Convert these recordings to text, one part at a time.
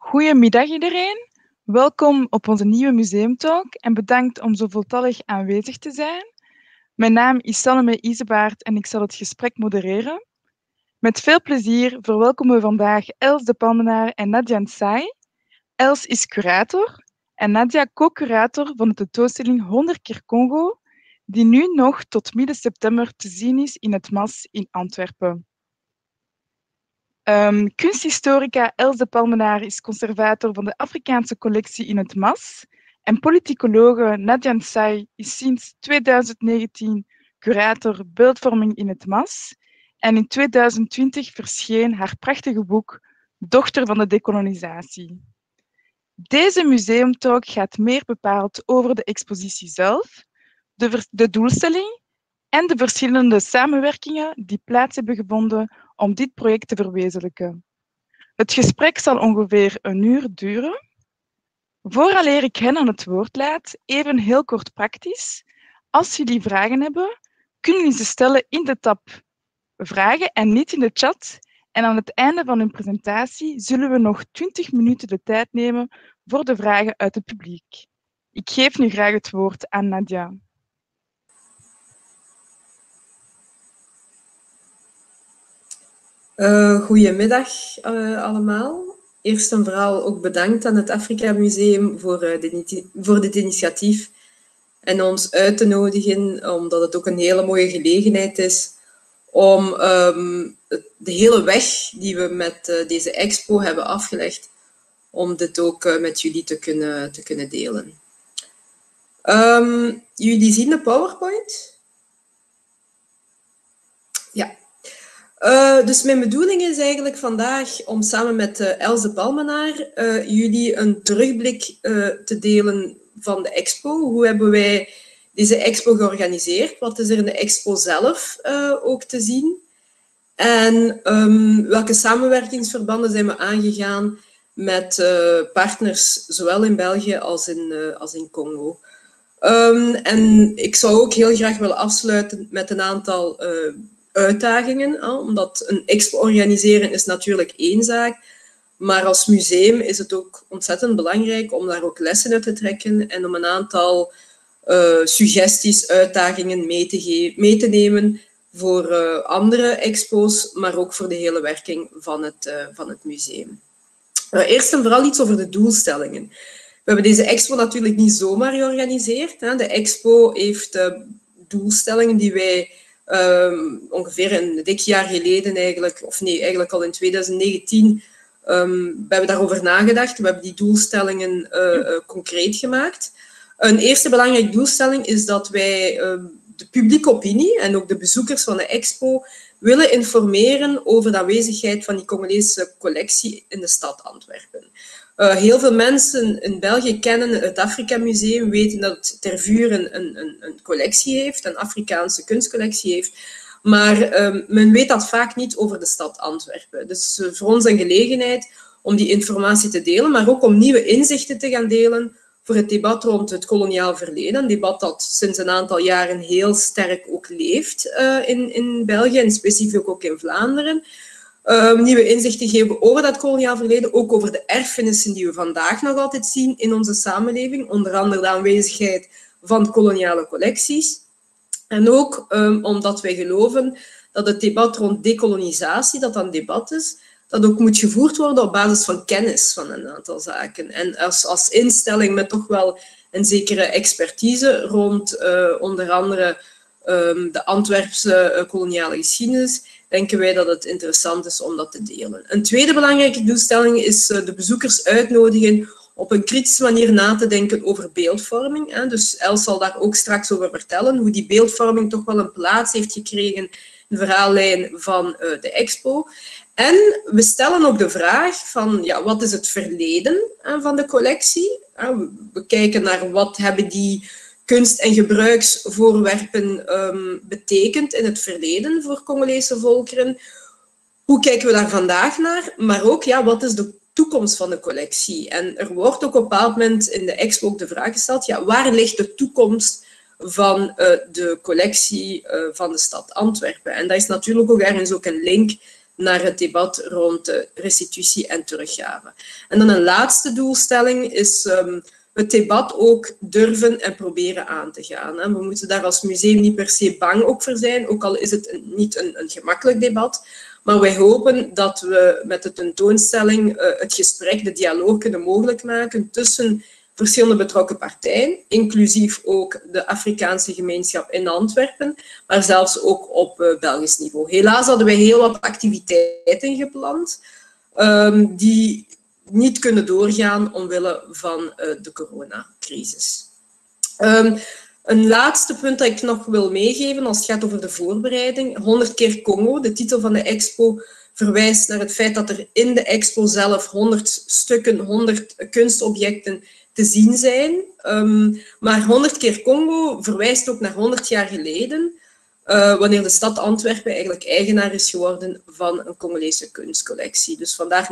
Goedemiddag iedereen. Welkom op onze nieuwe museumtalk en bedankt om zo voltallig aanwezig te zijn. Mijn naam is Salome Isebaert en ik zal het gesprek modereren. Met veel plezier verwelkomen we vandaag Els de Palmenaar en Nadia Nsai. Els is curator en Nadia co-curator van de tentoonstelling 100 keer Congo, die nu nog tot midden september te zien is in het MAS in Antwerpen. Kunsthistorica Els de Palmenaar is conservator van de Afrikaanse collectie in het MAS en politicologe Nadia Nsai is sinds 2019 curator beeldvorming in het MAS en in 2020 verscheen haar prachtige boek Dochter van de dekolonisatie. Deze museumtalk gaat meer bepaald over de expositie zelf, de doelstelling en de verschillende samenwerkingen die plaats hebben gevonden om dit project te verwezenlijken. Het gesprek zal ongeveer 1 uur duren. Vooraleer ik hen aan het woord laat, even heel kort praktisch. Als jullie vragen hebben, kunnen jullie ze stellen in de tab vragen en niet in de chat. En aan het einde van hun presentatie zullen we nog 20 minuten de tijd nemen voor de vragen uit het publiek. Ik geef nu graag het woord aan Nadia. Goedemiddag allemaal. Eerst en vooral ook bedankt aan het Afrika Museum voor dit initiatief en ons uit te nodigen, omdat het ook een hele mooie gelegenheid is om de hele weg die we met deze expo hebben afgelegd, om dit ook met jullie te kunnen delen. Jullie zien de PowerPoint? Ja. Dus mijn bedoeling is eigenlijk vandaag om samen met Els de Palmenaar jullie een terugblik te delen van de expo. Hoe hebben wij deze expo georganiseerd? Wat is er in de expo zelf ook te zien? En welke samenwerkingsverbanden zijn we aangegaan met partners, zowel in België als in Congo? En ik zou ook heel graag willen afsluiten met een aantal uitdagingen, omdat een expo organiseren is natuurlijk één zaak, maar als museum is het ook ontzettend belangrijk om daar ook lessen uit te trekken en om een aantal suggesties, uitdagingen mee te nemen voor andere expo's, maar ook voor de hele werking van het museum. Eerst en vooral iets over de doelstellingen. We hebben deze expo natuurlijk niet zomaar georganiseerd. De expo heeft doelstellingen die wij ongeveer een dik jaar geleden eigenlijk al in 2019, we hebben daarover nagedacht. We hebben die doelstellingen concreet gemaakt. Een eerste belangrijke doelstelling is dat wij de publieke opinie en ook de bezoekers van de expo willen informeren over de aanwezigheid van die Congolese collectie in de stad Antwerpen. Heel veel mensen in België kennen het Afrika Museum, weten dat het Tervuren een collectie heeft, een Afrikaanse kunstcollectie heeft. Maar men weet dat vaak niet over de stad Antwerpen. Dus voor ons een gelegenheid om die informatie te delen, maar ook om nieuwe inzichten te gaan delen voor het debat rond het koloniaal verleden. Een debat dat sinds een aantal jaren heel sterk ook leeft in België en specifiek ook in Vlaanderen. Nieuwe inzichten geven over dat koloniaal verleden, ook over de erfenissen die we vandaag nog altijd zien in onze samenleving, onder andere de aanwezigheid van koloniale collecties. En ook omdat wij geloven dat het debat rond dekolonisatie, dat een debat is, dat ook moet gevoerd worden op basis van kennis van een aantal zaken. En als instelling met toch wel een zekere expertise rond onder andere de Antwerpse koloniale geschiedenis, denken wij dat het interessant is om dat te delen. Een tweede belangrijke doelstelling is de bezoekers uitnodigen op een kritische manier na te denken over beeldvorming. Dus Els zal daar ook straks over vertellen, hoe die beeldvorming toch wel een plaats heeft gekregen in de verhaallijn van de expo. En we stellen ook de vraag van, ja, wat is het verleden van de collectie? We kijken naar wat hebben die kunst- en gebruiksvoorwerpen betekent in het verleden voor Congolese volkeren. Hoe kijken we daar vandaag naar? Maar ook, ja, wat is de toekomst van de collectie? En er wordt ook op een bepaald moment in de expo ook de vraag gesteld, ja, waar ligt de toekomst van de collectie van de stad Antwerpen? En dat is natuurlijk ook ergens ook een link naar het debat rond restitutie en teruggave. En dan een laatste doelstelling is het debat ook durven en proberen aan te gaan. We moeten daar als museum niet per se bang ook voor zijn, ook al is het niet een gemakkelijk debat. Maar wij hopen dat we met de tentoonstelling het gesprek, de dialoog kunnen mogelijk maken tussen verschillende betrokken partijen, inclusief ook de Afrikaanse gemeenschap in Antwerpen, maar zelfs ook op Belgisch niveau. Helaas hadden wij heel wat activiteiten gepland die niet kunnen doorgaan omwille van de coronacrisis. Een laatste punt dat ik nog wil meegeven als het gaat over de voorbereiding. 100 keer Congo, de titel van de expo, verwijst naar het feit dat er in de expo zelf 100 stukken, 100 kunstobjecten te zien zijn. Maar 100 keer Congo verwijst ook naar 100 jaar geleden, wanneer de stad Antwerpen eigenlijk eigenaar is geworden van een Congolese kunstcollectie. Dus vandaar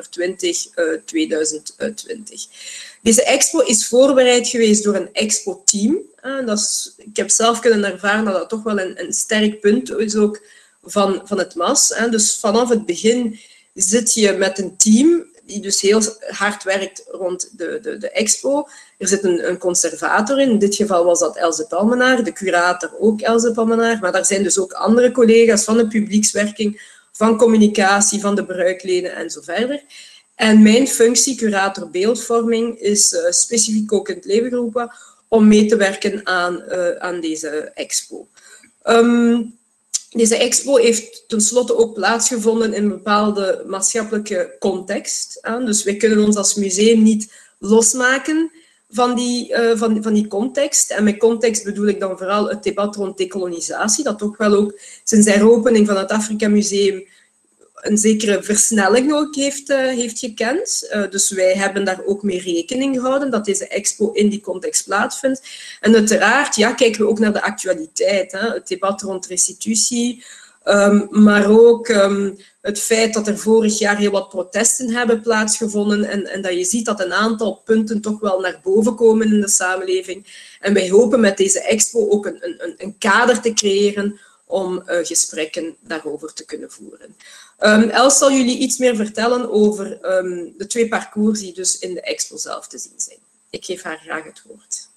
1920-2020. Deze expo is voorbereid geweest door een expo-team. Ik heb zelf kunnen ervaren dat dat toch wel een sterk punt is ook van het MAS. Dus vanaf het begin zit je met een team die dus heel hard werkt rond de expo. Er zit een conservator in dit geval was dat Else Palmenaar, de curator ook Else Palmenaar, maar daar zijn dus ook andere collega's van de publiekswerking, van communicatie, van de bruikleden en zo verder. En mijn functie, curator beeldvorming, is specifiek ook in het leven geroepen om mee te werken aan deze expo. Deze expo heeft tenslotte ook plaatsgevonden in een bepaalde maatschappelijke context. Dus wij kunnen ons als museum niet losmaken van die context. En met context bedoel ik dan vooral het debat rond dekolonisatie, dat toch wel ook sinds de heropening van het Afrika Museum een zekere versnelling ook heeft gekend. Dus wij hebben daar ook mee rekening gehouden dat deze expo in die context plaatsvindt. En uiteraard kijken we ook naar de actualiteit. Het debat rond restitutie, maar ook het feit dat er vorig jaar heel wat protesten hebben plaatsgevonden en dat je ziet dat een aantal punten toch wel naar boven komen in de samenleving. En wij hopen met deze expo ook een kader te creëren om gesprekken daarover te kunnen voeren. Els zal jullie iets meer vertellen over de 2 parcours die dus in de expo zelf te zien zijn. Ik geef haar graag het woord.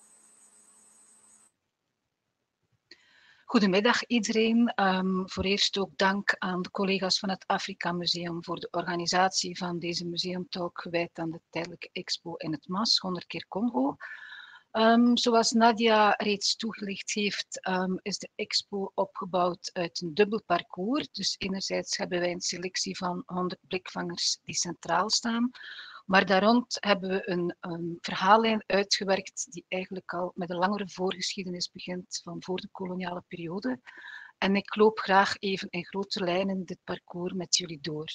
Goedemiddag iedereen. Voor eerst ook dank aan de collega's van het Afrika Museum voor de organisatie van deze museumtalk gewijd aan de tijdelijke expo in het MAS, 100 keer Congo. Zoals Nadia reeds toegelicht heeft, is de expo opgebouwd uit een dubbel parcours. Dus enerzijds hebben wij een selectie van 100 blikvangers die centraal staan. Maar daar rond hebben we een verhaallijn uitgewerkt die eigenlijk al met een langere voorgeschiedenis begint van voor de koloniale periode. En ik loop graag even in grote lijnen dit parcours met jullie door.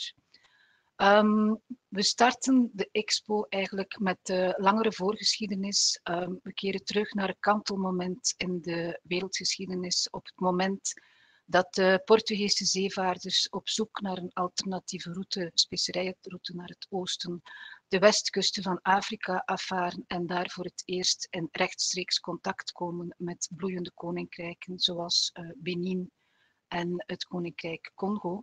We starten de expo eigenlijk met de langere voorgeschiedenis. We keren terug naar een kantelmoment in de wereldgeschiedenis op het moment dat de Portugese zeevaarders op zoek naar een alternatieve route, specerijenroute naar het oosten, de westkusten van Afrika afvaren en daar voor het eerst in rechtstreeks contact komen met bloeiende koninkrijken zoals Benin en het koninkrijk Congo.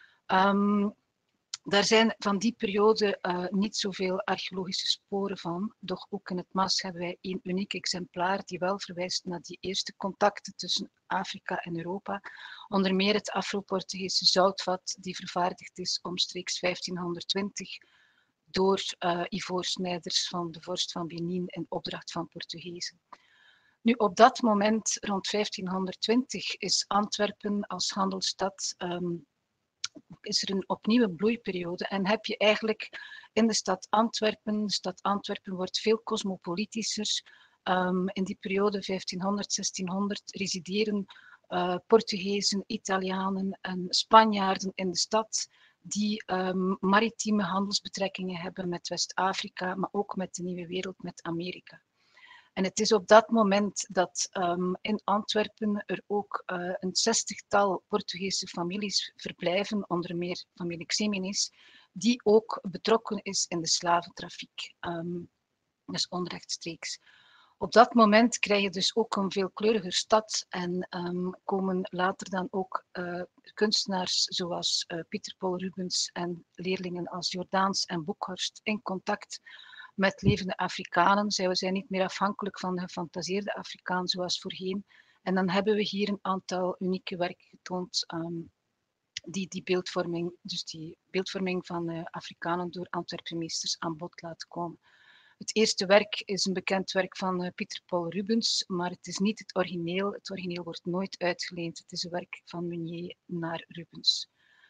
Daar zijn van die periode niet zoveel archeologische sporen van, doch ook in het MAS hebben wij een uniek exemplaar die wel verwijst naar die eerste contacten tussen Afrika en Europa. Onder meer het Afro-Portugese zoutvat die vervaardigd is omstreeks 1520 door ivoorsnijders van de vorst van Benin in opdracht van Portugezen. Nu, op dat moment, rond 1520, is Antwerpen als handelsstad is er een opnieuw bloeiperiode en heb je eigenlijk in de stad Antwerpen wordt veel cosmopolitischer. In die periode 1500-1600 resideren Portugezen, Italianen en Spanjaarden in de stad die maritieme handelsbetrekkingen hebben met West-Afrika, maar ook met de nieuwe wereld, met Amerika. En het is op dat moment dat in Antwerpen er ook een 60-tal Portugese families verblijven, onder meer familie Ximinis, die ook betrokken is in de slaventrafiek, dus onrechtstreeks. Op dat moment krijg je dus ook een veelkleuriger stad en komen later dan ook kunstenaars zoals Pieter Paul Rubens en leerlingen als Jordaens en Boekhorst in contact met levende Afrikanen. We zijn niet meer afhankelijk van de gefantaseerde Afrikaan zoals voorheen. En dan hebben we hier een aantal unieke werken getoond die beeldvorming, dus die beeldvorming van Afrikanen door Antwerpenmeesters aan bod laten komen. Het eerste werk is een bekend werk van Pieter Paul Rubens, maar het is niet het origineel. Het origineel wordt nooit uitgeleend. Het is een werk van Meunier naar Rubens.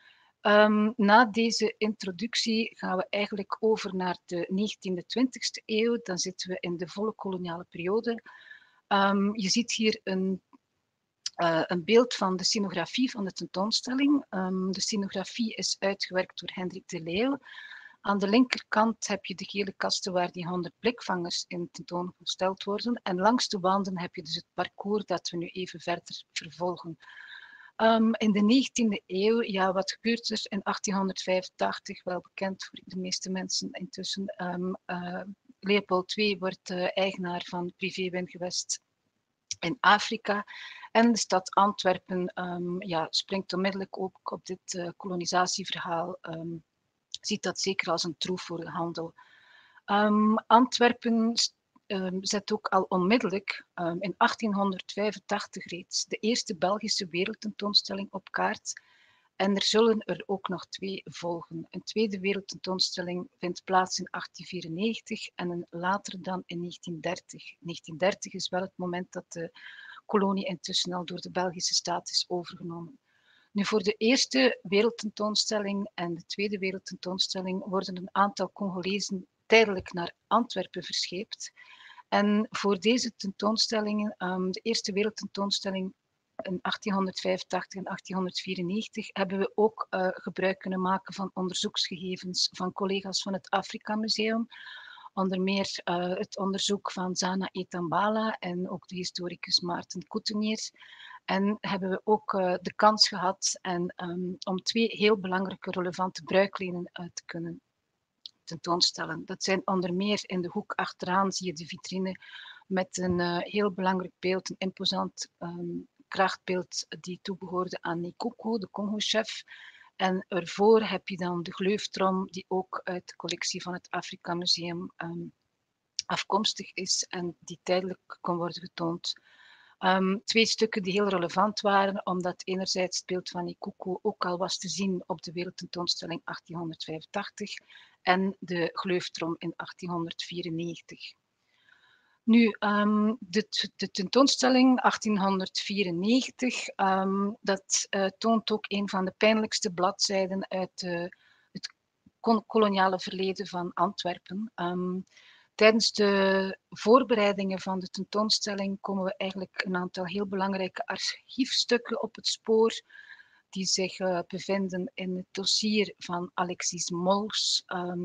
Na deze introductie gaan we eigenlijk over naar de 19e, 20e eeuw. Dan zitten we in de volle koloniale periode. Je ziet hier een beeld van de scenografie van de tentoonstelling. De scenografie is uitgewerkt door Hendrik de Leeuw. Aan de linkerkant heb je de gele kasten waar die 100 blikvangers in tentoongesteld worden. En langs de wanden heb je dus het parcours dat we nu even verder vervolgen. In de 19e eeuw, ja, wat gebeurt er in 1885? Wel bekend voor de meeste mensen intussen. Leopold II wordt eigenaar van privéwingewest in Afrika. En de stad Antwerpen springt onmiddellijk ook op dit kolonisatieverhaal. Ziet dat zeker als een troef voor de handel. Antwerpen zet ook al onmiddellijk in 1885 reeds de eerste Belgische wereldtentoonstelling op kaart. En er zullen er ook nog 2 volgen. Een tweede wereldtentoonstelling vindt plaats in 1894 en een later dan in 1930. 1930 is wel het moment dat de kolonie intussen al door de Belgische staat is overgenomen. Nu, voor de eerste wereldtentoonstelling en de tweede wereldtentoonstelling worden een aantal Congolezen tijdelijk naar Antwerpen verscheept. En voor deze tentoonstellingen, de eerste wereldtentoonstelling in 1885 en 1894, hebben we ook gebruik kunnen maken van onderzoeksgegevens van collega's van het Afrika Museum. Onder meer het onderzoek van Zana Etambala en ook de historicus Maarten Coutenier. En hebben we ook de kans gehad om 2 heel belangrijke relevante bruiklenen te kunnen tentoonstellen. Dat zijn onder meer in de hoek achteraan zie je de vitrine met een heel belangrijk beeld, een imposant krachtbeeld die toebehoorde aan Nekuku, de Congo-chef. En ervoor heb je dan de gleufdrom die ook uit de collectie van het Afrika Museum afkomstig is en die tijdelijk kon worden getoond. 2 stukken die heel relevant waren, omdat enerzijds het beeld van Nekuku ook al was te zien op de wereldtentoonstelling 1885 en de gleufdrom in 1894. Nu, de tentoonstelling 1894, dat toont ook een van de pijnlijkste bladzijden uit het koloniale verleden van Antwerpen. Tijdens de voorbereidingen van de tentoonstelling komen we eigenlijk een aantal heel belangrijke archiefstukken op het spoor die zich bevinden in het dossier van Alexis Mols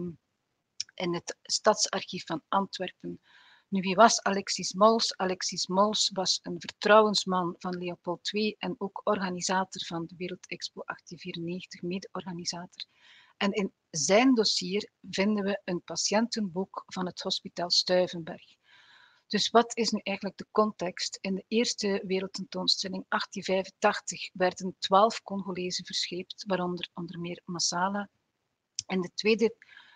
in het Stadsarchief van Antwerpen. Nu, wie was Alexis Mols? Alexis Mols was een vertrouwensman van Leopold II en ook organisator van de Wereldexpo 1894, mede-organisator. En in zijn dossier vinden we een patiëntenboek van het Hospitaal Stuyvenberg. Dus wat is nu eigenlijk de context? In de eerste wereldtentoonstelling 1885 werden 12 Congolezen verscheept, waaronder onder meer Masala. En de tweede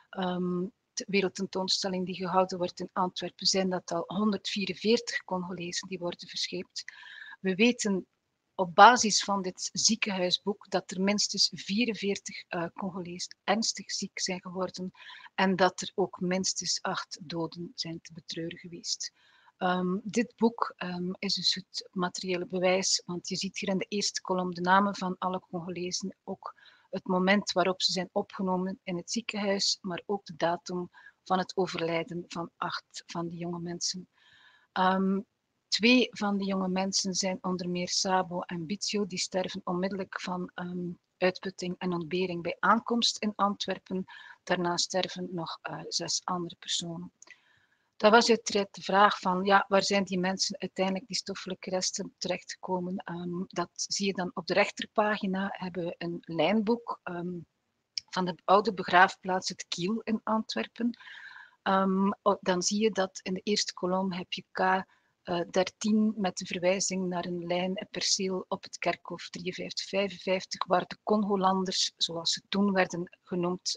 wereldtentoonstelling die gehouden wordt in Antwerpen zijn dat al 144 Congolezen die worden verscheept. We weten op basis van dit ziekenhuisboek dat er minstens 44 Congolezen ernstig ziek zijn geworden en dat er ook minstens 8 doden zijn te betreuren geweest. Dit boek is dus het materiële bewijs, want je ziet hier in de eerste kolom de namen van alle Congolezen, ook het moment waarop ze zijn opgenomen in het ziekenhuis, maar ook de datum van het overlijden van 8 van die jonge mensen. 2 van die jonge mensen zijn onder meer Sabo en Bitsio, die sterven onmiddellijk van uitputting en ontbering bij aankomst in Antwerpen. Daarna sterven nog 6 andere personen. Dat was uiteraard de vraag van, ja, waar zijn die mensen uiteindelijk, die stoffelijke resten, terechtgekomen? Dat zie je dan op de rechterpagina, hebben we een lijnboek van de oude begraafplaats Het Kiel in Antwerpen. Dan zie je dat in de eerste kolom heb je K13 met de verwijzing naar een lijn, een perceel op het kerkhof 53-55, waar de Congolanders, zoals ze toen werden genoemd,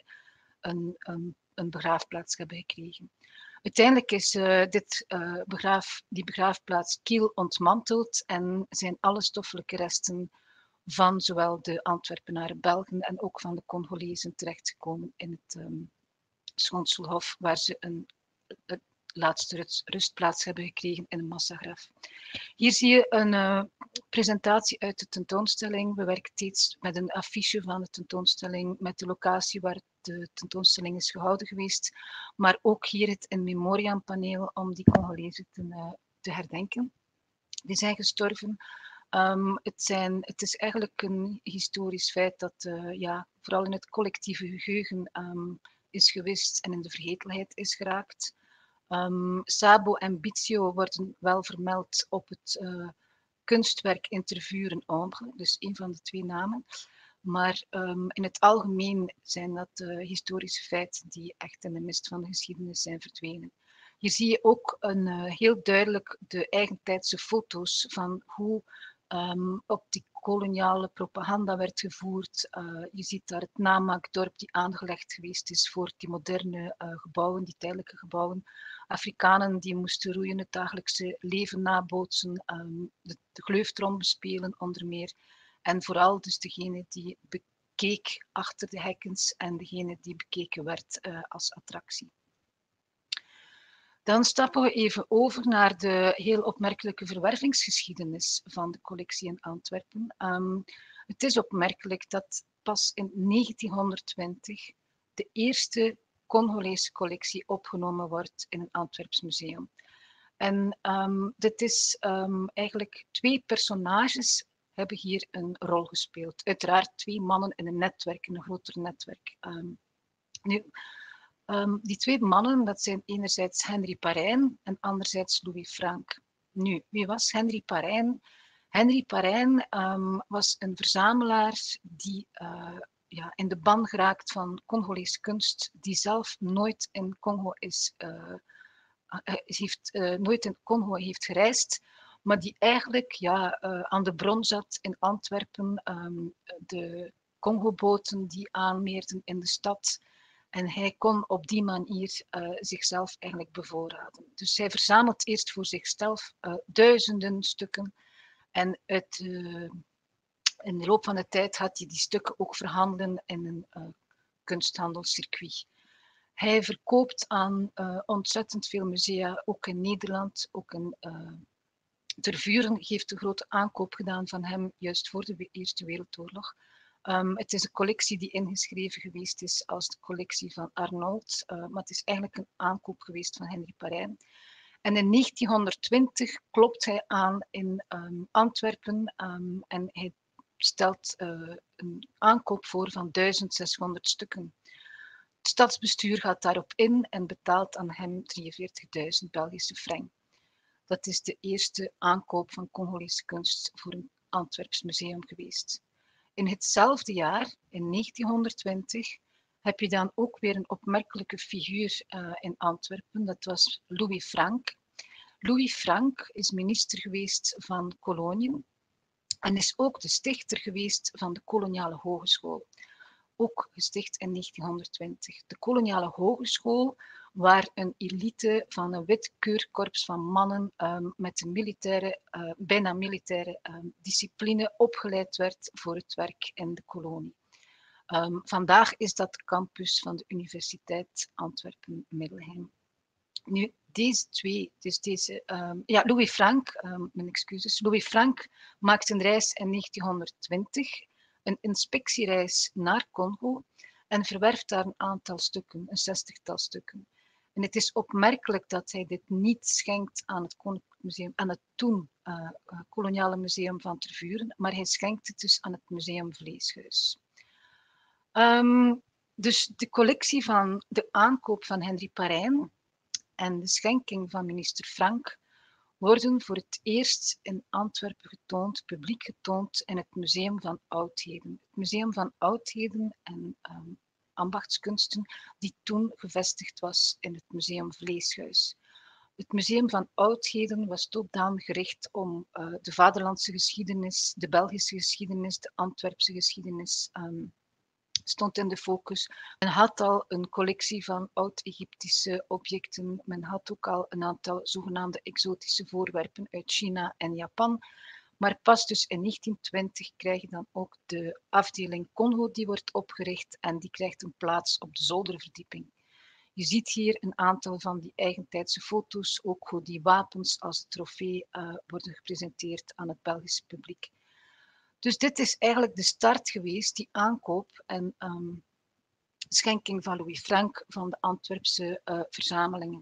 een begraafplaats hebben gekregen. Uiteindelijk is die begraafplaats Kiel ontmanteld en zijn alle stoffelijke resten van zowel de Antwerpenaren Belgen en ook van de Congolezen terechtgekomen in het Schoonselhof, waar ze een laatste rustplaats hebben gekregen in een massagraf. Hier zie je een presentatie uit de tentoonstelling. We werken steeds met een affiche van de tentoonstelling, met de locatie waar de tentoonstelling is gehouden geweest, maar ook hier het in memoriam paneel om die Congolezen te herdenken. Die zijn gestorven. Het is eigenlijk een historisch feit dat vooral in het collectieve geheugen is gewist en in de vergetelheid is geraakt. Sabo en Bizio worden wel vermeld op het kunstwerk Interview en Ombre, dus een van de twee namen. Maar in het algemeen zijn dat historische feiten die echt in de mist van de geschiedenis zijn verdwenen. Hier zie je ook heel duidelijk de eigentijdse foto's van hoe op die koloniale propaganda werd gevoerd. Je ziet daar het namaakdorp die aangelegd geweest is voor die moderne gebouwen, die tijdelijke gebouwen. Afrikanen die moesten roeien, het dagelijkse leven nabootsen, de gleufdrom bespelen onder meer. En vooral dus degene die bekeek achter de hekkens en degene die bekeken werd als attractie. Dan stappen we even over naar de heel opmerkelijke verwervingsgeschiedenis van de collectie in Antwerpen. Het is opmerkelijk dat pas in 1920 de eerste Congolese collectie opgenomen wordt in een Antwerps museum. En dit is eigenlijk twee personages hebben hier een rol gespeeld. Uiteraard twee mannen in een netwerk, in een groter netwerk. Die twee mannen, dat zijn enerzijds Henri Parijn en anderzijds Louis Frank. Nu, wie was Henri Parijn? Henri Parijn was een verzamelaar die in de ban geraakt van Congolese kunst, die zelf nooit in Congo nooit in Congo heeft gereisd, maar die eigenlijk aan de bron zat in Antwerpen, de Congoboten die aanmeerden in de stad. En hij kon op die manier zichzelf eigenlijk bevoorraden. Dus hij verzamelt eerst voor zichzelf duizenden stukken. En in de loop van de tijd gaat hij die stukken ook verhandelen in een kunsthandelscircuit. Hij verkoopt aan ontzettend veel musea, ook in Nederland. Ook in Tervuren heeft een grote aankoop gedaan van hem, juist voor de Eerste Wereldoorlog. Het is een collectie die ingeschreven geweest is als de collectie van Arnold, maar het is eigenlijk een aankoop geweest van Henri Parijn. En in 1920 klopt hij aan in Antwerpen en hij stelt een aankoop voor van 1600 stukken. Het stadsbestuur gaat daarop in en betaalt aan hem 43.000 Belgische frank. Dat is de eerste aankoop van Congolese kunst voor een Antwerps museum geweest. In hetzelfde jaar, in 1920, heb je dan ook weer een opmerkelijke figuur in Antwerpen. Dat was Louis Frank. Louis Frank is minister geweest van Koloniën en is ook de stichter geweest van de Koloniale Hogeschool. Ook gesticht in 1920. De Koloniale Hogeschool, waar een elite van een wit keurkorps van mannen met een bijna militaire discipline opgeleid werd voor het werk in de kolonie. Vandaag is dat de campus van de Universiteit Antwerpen-Middelheim. Nu, deze twee, Louis Frank, mijn excuses. Louis Frank maakt een reis in 1920, een inspectiereis naar Congo en verwerft daar een aantal stukken, een 60-tal stukken. En het is opmerkelijk dat hij dit niet schenkt aan het Koninklijk Museum, aan het toen koloniale museum van Tervuren, maar hij schenkt het dus aan het Museum Vleeshuis. Dus de collectie van de aankoop van Henri Parijn en de schenking van minister Frank worden voor het eerst in Antwerpen getoond, publiek getoond in het Museum van Oudheden. Het Museum van Oudheden en ambachtskunsten, die toen gevestigd was in het Museum Vleeshuis. Het Museum van Oudheden was totaal gericht om de vaderlandse geschiedenis, de Belgische geschiedenis, de Antwerpse geschiedenis stond in de focus. Men had al een collectie van oud-Egyptische objecten. Men had ook al een aantal zogenaamde exotische voorwerpen uit China en Japan. Maar pas dus in 1920 krijg je dan ook de afdeling Congo die wordt opgericht en die krijgt een plaats op de zolderverdieping. Je ziet hier een aantal van die eigentijdse foto's, ook hoe die wapens als trofee worden gepresenteerd aan het Belgische publiek. Dus dit is eigenlijk de start geweest, die aankoop en schenking van Louis Frank van de Antwerpse verzamelingen.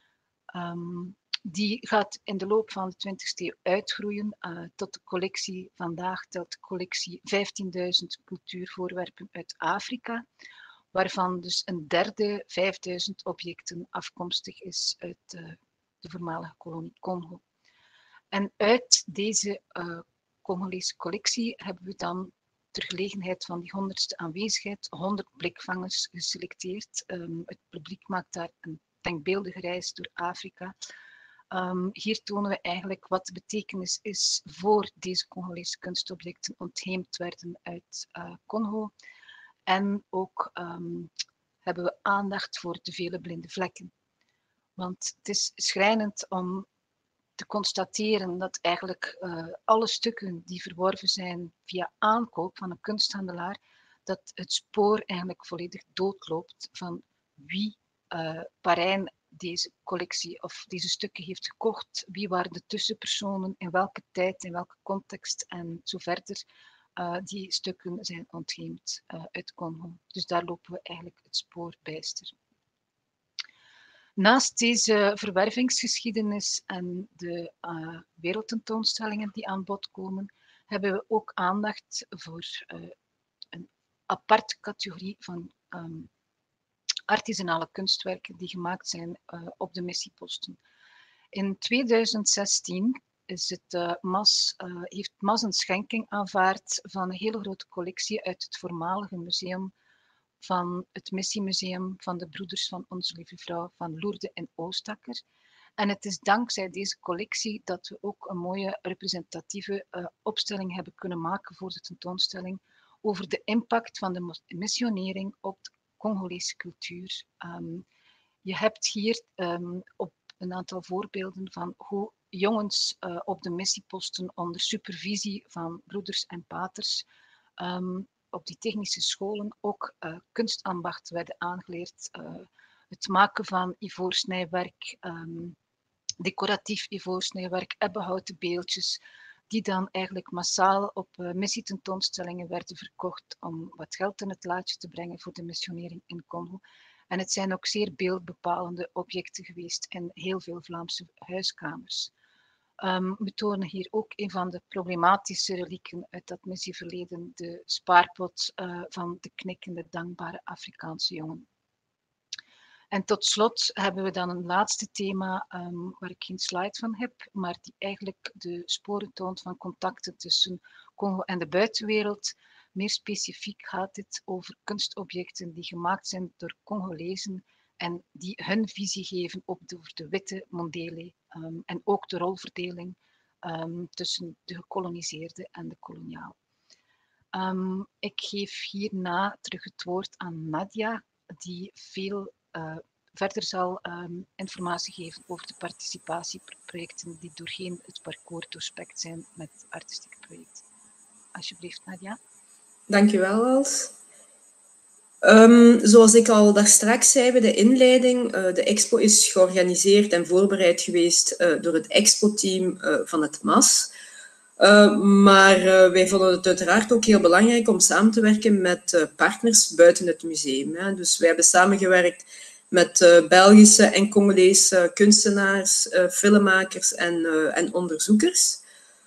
Die gaat in de loop van de 20e eeuw uitgroeien tot de collectie. Vandaag telt de collectie 15.000 cultuurvoorwerpen uit Afrika, waarvan dus een derde, 5.000 objecten afkomstig is uit de voormalige kolonie Congo. En uit deze Congolese collectie hebben we dan ter gelegenheid van die 100ste aanwezigheid 100 blikvangers geselecteerd. Het publiek maakt daar een denkbeeldige reis door Afrika. Hier tonen we eigenlijk wat de betekenis is voor deze Congolese kunstobjecten ontheemd werden uit Congo. En ook hebben we aandacht voor de vele blinde vlekken. Want het is schrijnend om te constateren dat eigenlijk alle stukken die verworven zijn via aankoop van een kunsthandelaar, dat het spoor eigenlijk volledig doodloopt van wie Parijn deze collectie of deze stukken heeft gekocht, wie waren de tussenpersonen, in welke tijd, in welke context en zo verder. Die stukken zijn ontheemd uit Congo. Dus daar lopen we eigenlijk het spoor bijster. Naast deze verwervingsgeschiedenis en de wereldtentoonstellingen die aan bod komen, hebben we ook aandacht voor een aparte categorie van artisanale kunstwerken die gemaakt zijn op de missieposten. In 2016 heeft MAS een schenking aanvaard van een hele grote collectie uit het voormalige museum van het Missiemuseum van de Broeders van Onze Lieve Vrouw van Lourdes in Oostakker. En het is dankzij deze collectie dat we ook een mooie representatieve opstelling hebben kunnen maken voor de tentoonstelling over de impact van de missionering op de Congolese cultuur. Je hebt hier op een aantal voorbeelden van hoe jongens op de missieposten onder supervisie van broeders en paters op die technische scholen ook kunstambacht werden aangeleerd. Het maken van ivoorsnijwerk, decoratief ivoorsnijwerk, ebbenhouten beeldjes, die dan eigenlijk massaal op missietentoonstellingen werden verkocht om wat geld in het laadje te brengen voor de missionering in Congo. En het zijn ook zeer beeldbepalende objecten geweest in heel veel Vlaamse huiskamers. We tonen hier ook een van de problematische relieken uit dat missieverleden, de spaarpot van de knikkende, dankbare Afrikaanse jongen. En tot slot hebben we dan een laatste thema waar ik geen slide van heb, maar die eigenlijk de sporen toont van contacten tussen Congo en de buitenwereld. Meer specifiek gaat dit over kunstobjecten die gemaakt zijn door Congolezen en die hun visie geven op de witte mondele en ook de rolverdeling tussen de gekoloniseerde en de koloniaal. Ik geef hierna terug het woord aan Nadia, die veel verder zal informatie geven over de participatieprojecten die doorheen het parcours doorspekt zijn met artistieke projecten. Alsjeblieft, Nadia. Dankjewel, Els. Zoals ik al daar straks zei bij de inleiding, de expo is georganiseerd en voorbereid geweest door het expo-team van het MAS. Maar wij vonden het uiteraard ook heel belangrijk om samen te werken met partners buiten het museum. Hè. Dus wij hebben samengewerkt met Belgische en Congolese kunstenaars, filmmakers en onderzoekers.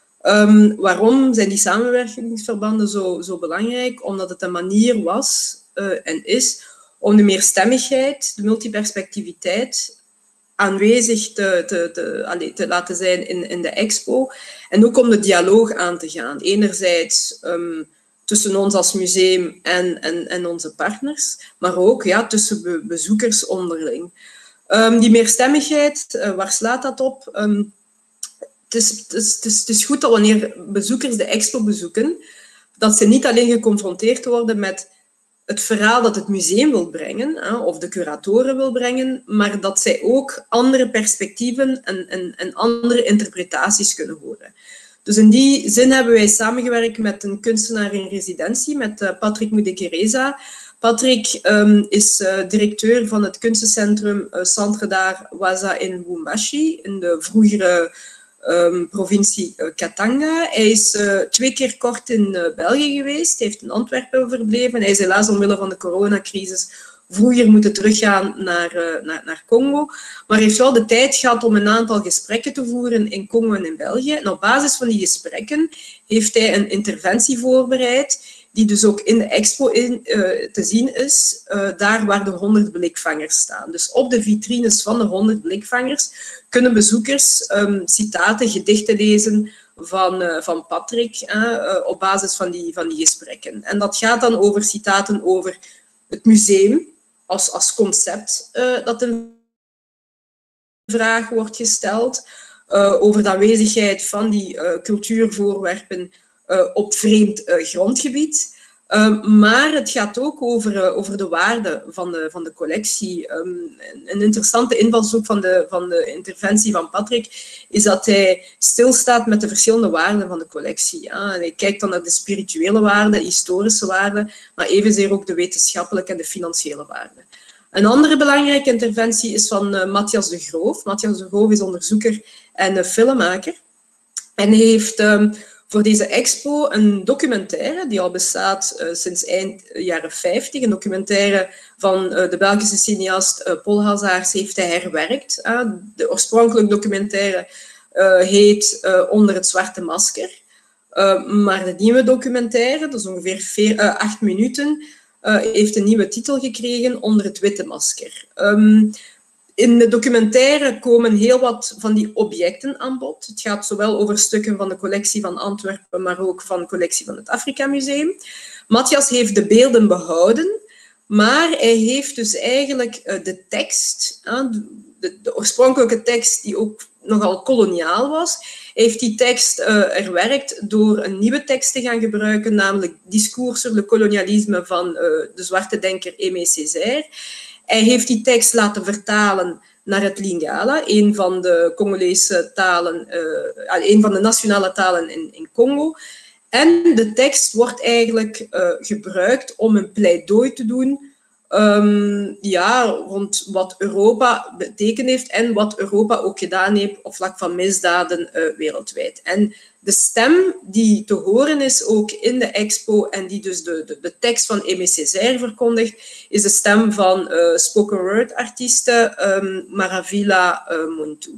Waarom zijn die samenwerkingsverbanden zo belangrijk? Omdat het een manier was en is om de meerstemmigheid, de multiperspectiviteit aanwezig te laten zijn in de expo. En ook om de dialoog aan te gaan. Enerzijds tussen ons als museum en onze partners, maar ook ja, tussen bezoekers onderling. Die meerstemmigheid, waar slaat dat op? Het is goed dat wanneer bezoekers de expo bezoeken, dat ze niet alleen geconfronteerd worden met het verhaal dat het museum wil brengen, of de curatoren wil brengen, maar dat zij ook andere perspectieven en andere interpretaties kunnen horen. Dus in die zin hebben wij samengewerkt met een kunstenaar in residentie, met Patrick Mudekereza. Patrick is directeur van het kunstencentrum Centre d'Art Waza in Lubumbashi, in de vroegere provincie Katanga. Hij is 2 keer kort in België geweest, hij heeft in Antwerpen verbleven. Hij is helaas omwille van de coronacrisis vroeger moeten teruggaan naar Congo. Maar hij heeft wel de tijd gehad om een aantal gesprekken te voeren in Congo en in België. En op basis van die gesprekken heeft hij een interventie voorbereid, die dus ook in de expo te zien is, daar waar de 100 blikvangers staan. Dus op de vitrines van de 100 blikvangers kunnen bezoekers citaten, gedichten lezen van Patrick op basis van die gesprekken. En dat gaat dan over citaten over het museum als concept dat in vraag wordt gesteld, over de aanwezigheid van die cultuurvoorwerpen op vreemd grondgebied. Maar het gaat ook over de waarde van de collectie. Een interessante invalshoek van de interventie van Patrick is dat hij stilstaat met de verschillende waarden van de collectie. Ja. Hij kijkt dan naar de spirituele waarden, de historische waarden, maar evenzeer ook de wetenschappelijke en de financiële waarden. Een andere belangrijke interventie is van Matthias de Groof. Matthias de Groof is onderzoeker en filmmaker. En hij heeft voor deze expo een documentaire die al bestaat sinds eind jaren 50. Een documentaire van de Belgische cineast Paul Hazaars heeft hij herwerkt. De oorspronkelijke documentaire heet Onder het zwarte masker. Maar de nieuwe documentaire, dat is ongeveer 8 minuten, heeft een nieuwe titel gekregen, Onder het witte masker. In de documentaire komen heel wat van die objecten aan bod. Het gaat zowel over stukken van de collectie van Antwerpen, maar ook van de collectie van het Afrika Museum. Matthias heeft de beelden behouden, maar hij heeft dus eigenlijk de tekst, de oorspronkelijke tekst die ook nogal koloniaal was, heeft die tekst herwerkt door een nieuwe tekst te gaan gebruiken, namelijk Discours sur le colonialisme van de zwarte denker Aimé Césaire. Hij heeft die tekst laten vertalen naar het Lingala, een van de Congolese talen, een van de nationale talen in Congo. En de tekst wordt eigenlijk gebruikt om een pleidooi te doen rond wat Europa betekend heeft en wat Europa ook gedaan heeft op vlak van misdaden wereldwijd. En de stem die te horen is ook in de expo en die dus de tekst van Aimé Césaire verkondigt, is de stem van spoken word artieste Maravilla Muntu.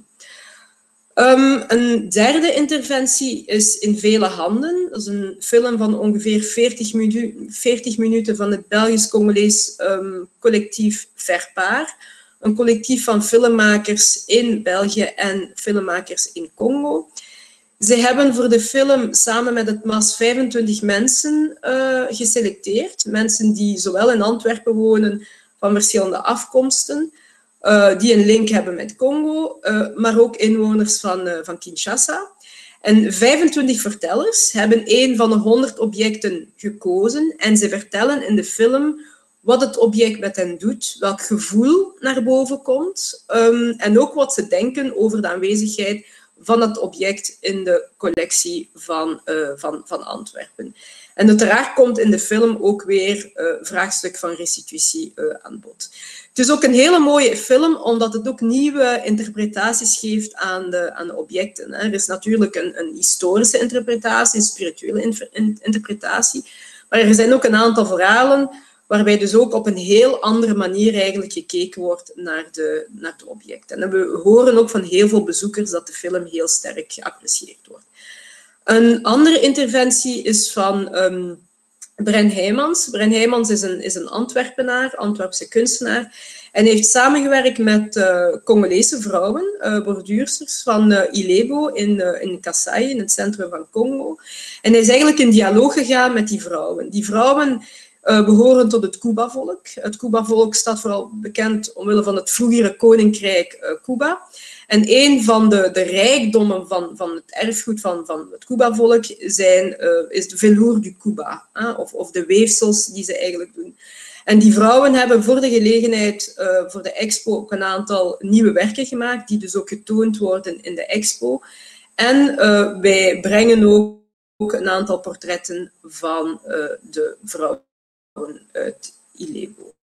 Een derde interventie is In vele handen. Dat is een film van ongeveer 40 minuten van het Belgisch-Congolees collectief Verpaar. Een collectief van filmmakers in België en filmmakers in Congo. Ze hebben voor de film samen met het MAS 25 mensen geselecteerd. Mensen die zowel in Antwerpen wonen van verschillende afkomsten, die een link hebben met Congo, maar ook inwoners van Kinshasa. En 25 vertellers hebben een van de 100 objecten gekozen en ze vertellen in de film wat het object met hen doet, welk gevoel naar boven komt en ook wat ze denken over de aanwezigheid van het object in de collectie van Antwerpen. En uiteraard komt in de film ook weer vraagstuk van restitutie aan bod. Het is ook een hele mooie film, omdat het ook nieuwe interpretaties geeft aan de objecten. Er is natuurlijk een historische interpretatie, een spirituele interpretatie, maar er zijn ook een aantal verhalen waarbij dus ook op een heel andere manier eigenlijk gekeken wordt naar de objecten. En we horen ook van heel veel bezoekers dat de film heel sterk geapprecieerd wordt. Een andere interventie is van Bren Heijmans. Bren Heijmans is een Antwerpenaar, Antwerpse kunstenaar. En heeft samengewerkt met Congolese vrouwen, borduursters van Ilebo in Kasai, in het centrum van Congo. En hij is eigenlijk in dialoog gegaan met die vrouwen. Die vrouwen behoren tot het Cuba-volk. Het Cuba-volk staat vooral bekend omwille van het vroegere koninkrijk Cuba. En een van de rijkdommen van het erfgoed van het Cuba-volk is de velour du Cuba, of de weefsels die ze eigenlijk doen. En die vrouwen hebben voor de gelegenheid, voor de expo, ook een aantal nieuwe werken gemaakt, die dus ook getoond worden in de expo. En wij brengen ook een aantal portretten van de vrouwen uit Ilebo.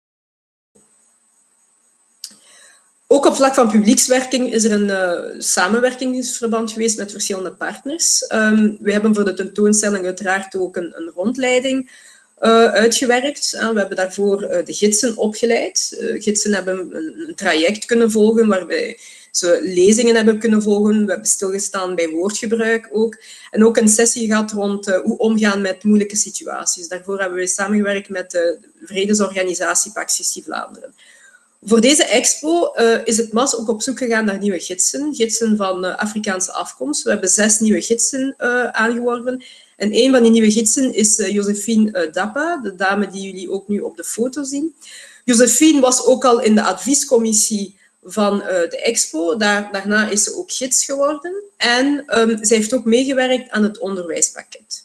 Ook op vlak van publiekswerking is er een samenwerkingsverband geweest met verschillende partners. We hebben voor de tentoonstelling uiteraard ook een rondleiding uitgewerkt. We hebben daarvoor de gidsen opgeleid. Gidsen hebben een traject kunnen volgen waarbij ze lezingen hebben kunnen volgen. We hebben stilgestaan bij woordgebruik ook. En ook een sessie gehad rond hoe omgaan met moeilijke situaties. Daarvoor hebben we samengewerkt met de vredesorganisatie Pax Vlaanderen. Voor deze expo is het MAS ook op zoek gegaan naar nieuwe gidsen. Gidsen van Afrikaanse afkomst. We hebben 6 nieuwe gidsen aangeworven. En een van die nieuwe gidsen is Josephine Dappa, de dame die jullie ook nu op de foto zien. Josephine was ook al in de adviescommissie van de expo. Daarna is ze ook gids geworden. En zij heeft ook meegewerkt aan het onderwijspakket.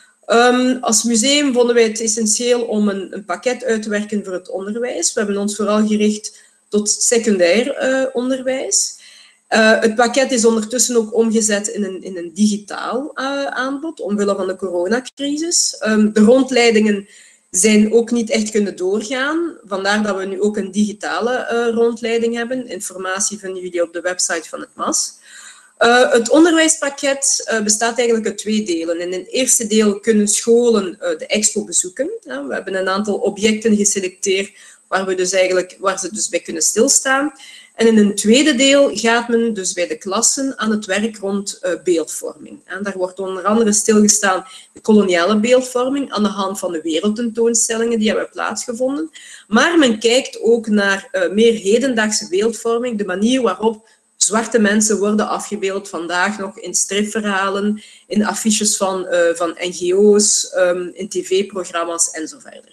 Als museum vonden wij het essentieel om een pakket uit te werken voor het onderwijs. We hebben ons vooral gericht tot secundair onderwijs. Het pakket is ondertussen ook omgezet in een digitaal aanbod, omwille van de coronacrisis. De rondleidingen zijn ook niet echt kunnen doorgaan. Vandaar dat we nu ook een digitale rondleiding hebben. Informatie vinden jullie op de website van het MAS. Het onderwijspakket bestaat eigenlijk uit 2 delen. In het eerste deel kunnen scholen de expo bezoeken. We hebben een aantal objecten geselecteerd waar ze dus bij kunnen stilstaan. En in een tweede deel gaat men dus bij de klassen aan het werk rond beeldvorming. En daar wordt onder andere stilgestaan de koloniale beeldvorming aan de hand van de wereldtentoonstellingen die hebben plaatsgevonden. Maar men kijkt ook naar meer hedendaagse beeldvorming, de manier waarop zwarte mensen worden afgebeeld vandaag nog in stripverhalen, in affiches van NGO's, in tv-programma's en zo verder.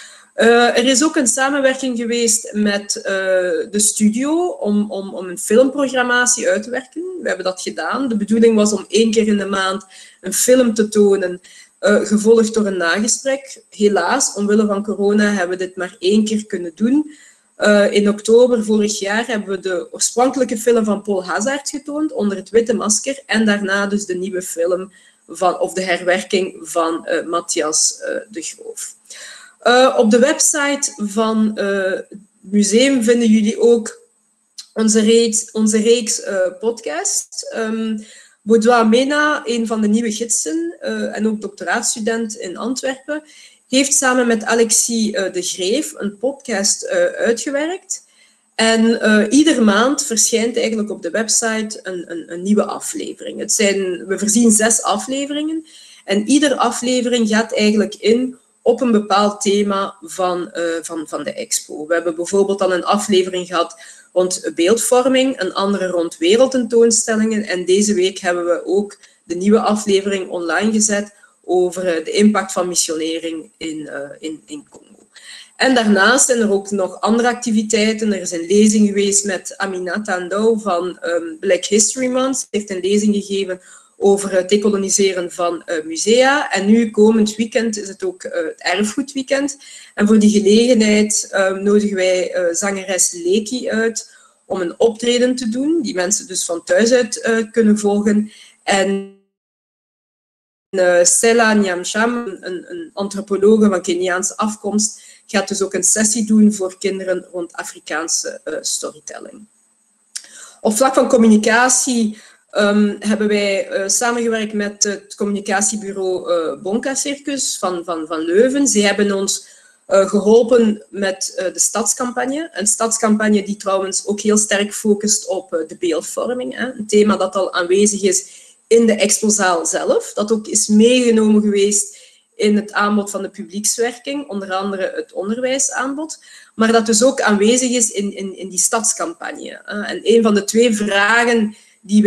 Er is ook een samenwerking geweest met de studio om een filmprogrammatie uit te werken. We hebben dat gedaan. De bedoeling was om 1 keer in de maand een film te tonen, gevolgd door een nagesprek. Helaas, omwille van corona, hebben we dit maar 1 keer kunnen doen. In oktober vorig jaar hebben we de oorspronkelijke film van Paul Hazard getoond, Onder het witte masker, en daarna dus de nieuwe film of de herwerking van Matthias de Groof. Op de website van het museum vinden jullie ook onze reeks podcast. Baudouin Mena, een van de nieuwe gidsen en ook doctoraatstudent in Antwerpen, heeft samen met Alexis de Greef een podcast uitgewerkt. En iedere maand verschijnt eigenlijk op de website een nieuwe aflevering. We voorzien 6 afleveringen. En iedere aflevering gaat eigenlijk in op een bepaald thema van de expo. We hebben bijvoorbeeld al een aflevering gehad rond beeldvorming, een andere rond wereldtentoonstellingen. En deze week hebben we ook de nieuwe aflevering online gezet over de impact van missionering in Congo. En daarnaast zijn er ook nog andere activiteiten. Er is een lezing geweest met Aminata Ndou van Black History Month. Ze heeft een lezing gegeven over het decoloniseren van musea. En nu, komend weekend, is het ook het erfgoedweekend. En voor die gelegenheid nodigen wij zangeres Leki uit om een optreden te doen, die mensen dus van thuis uit kunnen volgen. En Stella Nyamsham, een antropologe van Keniaanse afkomst, gaat dus ook een sessie doen voor kinderen rond Afrikaanse storytelling. Op vlak van communicatie hebben wij samengewerkt met het communicatiebureau Bonka Circus van Leuven. Ze hebben ons geholpen met de stadscampagne. Een stadscampagne die trouwens ook heel sterk focust op de beeldvorming. Een thema dat al aanwezig is in de expozaal zelf. Dat ook is meegenomen geweest in het aanbod van de publiekswerking, onder andere het onderwijsaanbod, maar dat dus ook aanwezig is in die stadscampagne. En een van de twee vragen die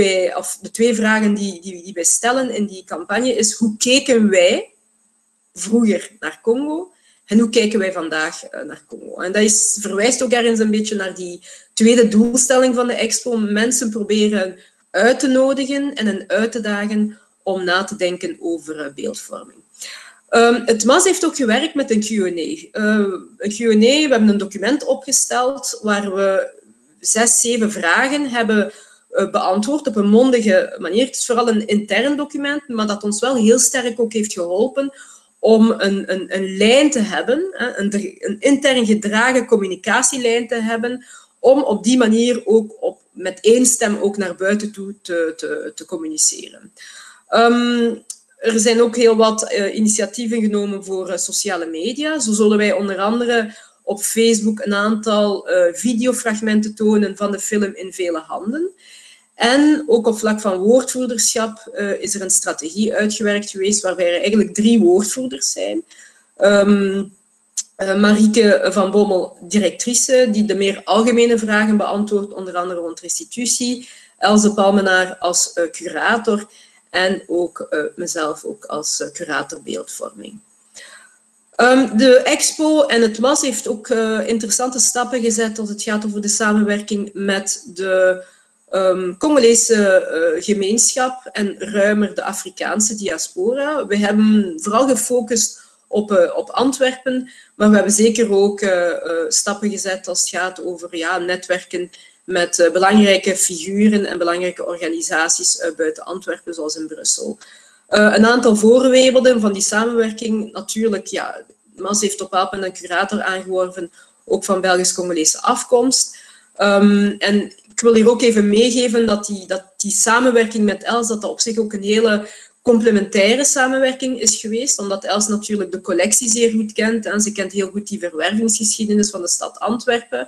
wij stellen in die campagne is: hoe keken wij vroeger naar Congo en hoe kijken wij vandaag naar Congo? En dat verwijst ook ergens een beetje naar die tweede doelstelling van de expo: mensen proberen uit te nodigen en hen uit te dagen om na te denken over beeldvorming. Het MAS heeft ook gewerkt met een Q&A. We hebben een document opgesteld waar we 6, 7 vragen hebben beantwoord op een mondige manier. Het is vooral een intern document, maar dat ons wel heel sterk ook heeft geholpen om een lijn te hebben, een intern gedragen communicatielijn te hebben, om op die manier ook met één stem ook naar buiten toe te communiceren. Er zijn ook heel wat initiatieven genomen voor sociale media. Zo zullen wij onder andere op Facebook een aantal videofragmenten tonen van de film In Vele Handen. En ook op vlak van woordvoerderschap is er een strategie uitgewerkt geweest waarbij er eigenlijk 3 woordvoerders zijn. Marieke van Bommel, directrice, die de meer algemene vragen beantwoordt, onder andere rond restitutie. Else Palmenaar als curator en ook mezelf ook als curator beeldvorming. De expo en het MAS heeft ook interessante stappen gezet als het gaat over de samenwerking met de Congolese gemeenschap en ruimer de Afrikaanse diaspora. We hebben vooral gefocust op Antwerpen, maar we hebben zeker ook stappen gezet als het gaat over netwerken met belangrijke figuren en belangrijke organisaties buiten Antwerpen, zoals in Brussel. Een aantal voorbeelden van die samenwerking, natuurlijk, MAS heeft op Alpen een curator aangeworven, ook van Belgisch-Congolese afkomst. En ik wil hier ook even meegeven dat die samenwerking met Els, dat op zich ook een hele complementaire samenwerking is geweest, omdat Els natuurlijk de collectie zeer goed kent en ze kent heel goed die verwervingsgeschiedenis van de stad Antwerpen.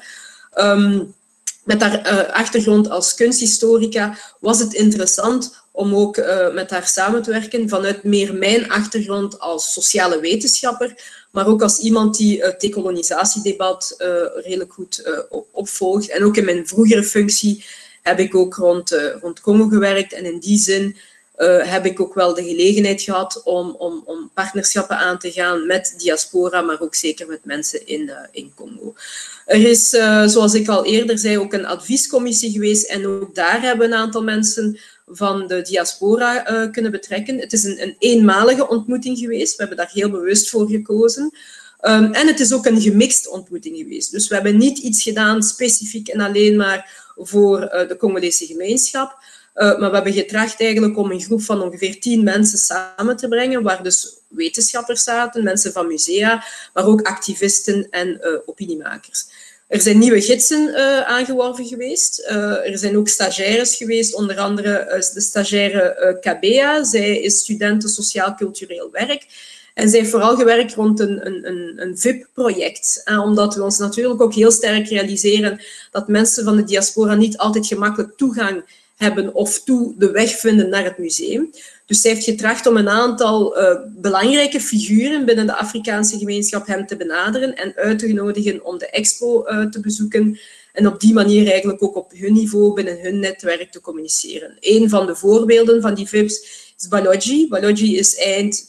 Met haar achtergrond als kunsthistorica was het interessant om ook met haar samen te werken vanuit meer mijn achtergrond als sociale wetenschapper, maar ook als iemand die het decolonisatiedebat redelijk goed opvolgt. En ook in mijn vroegere functie heb ik ook rond Congo gewerkt en in die zin heb ik ook wel de gelegenheid gehad om partnerschappen aan te gaan met diaspora, maar ook zeker met mensen in Congo. Er is, zoals ik al eerder zei, ook een adviescommissie geweest en ook daar hebben een aantal mensen van de diaspora kunnen betrekken. Het is een eenmalige ontmoeting geweest. We hebben daar heel bewust voor gekozen. En het is ook een gemixt ontmoeting geweest. Dus we hebben niet iets gedaan specifiek en alleen maar voor de Congolese gemeenschap. Maar we hebben getracht eigenlijk om een groep van ongeveer 10 mensen samen te brengen, waar dus wetenschappers zaten, mensen van musea, maar ook activisten en opiniemakers. Er zijn nieuwe gidsen aangeworven geweest. Er zijn ook stagiaires geweest, onder andere de stagiaire Kabea. Zij is studente sociaal-cultureel werk. En zij heeft vooral gewerkt rond een VIP-project. Omdat we ons natuurlijk ook heel sterk realiseren dat mensen van de diaspora niet altijd gemakkelijk toegang hebben of de weg vinden naar het museum. Dus zij heeft getracht om een aantal belangrijke figuren binnen de Afrikaanse gemeenschap hem te benaderen en uit te nodigen om de expo te bezoeken en op die manier eigenlijk ook op hun niveau binnen hun netwerk te communiceren. Een van de voorbeelden van die VIP's is Balogi. Balogi is eind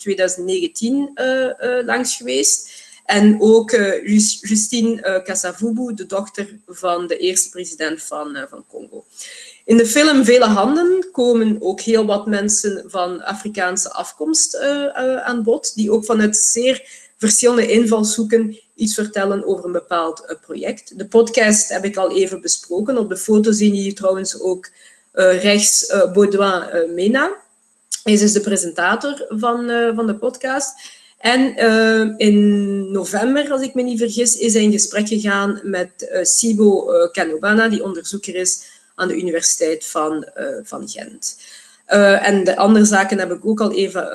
2019 langs geweest. En ook Justine Kasavubu, de dochter van de eerste president van Congo. In de film Vele Handen komen ook heel wat mensen van Afrikaanse afkomst aan bod, die ook vanuit zeer verschillende invalshoeken iets vertellen over een bepaald project. De podcast heb ik al even besproken. Op de foto zien jullie trouwens ook rechts Baudouin Mena. Hij is dus de presentator van de podcast. En in november, als ik me niet vergis, is hij in gesprek gegaan met Sibo Kanobana, die onderzoeker is aan de Universiteit van Gent. En de andere zaken heb ik ook al even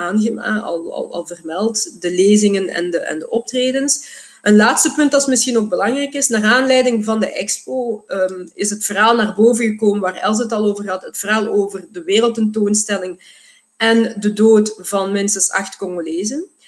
al vermeld, de lezingen en de optredens. Een laatste punt dat misschien ook belangrijk is, naar aanleiding van de expo is het verhaal naar boven gekomen waar Els het al over had, het verhaal over de wereldtentoonstelling en de dood van minstens 8 Congolezen.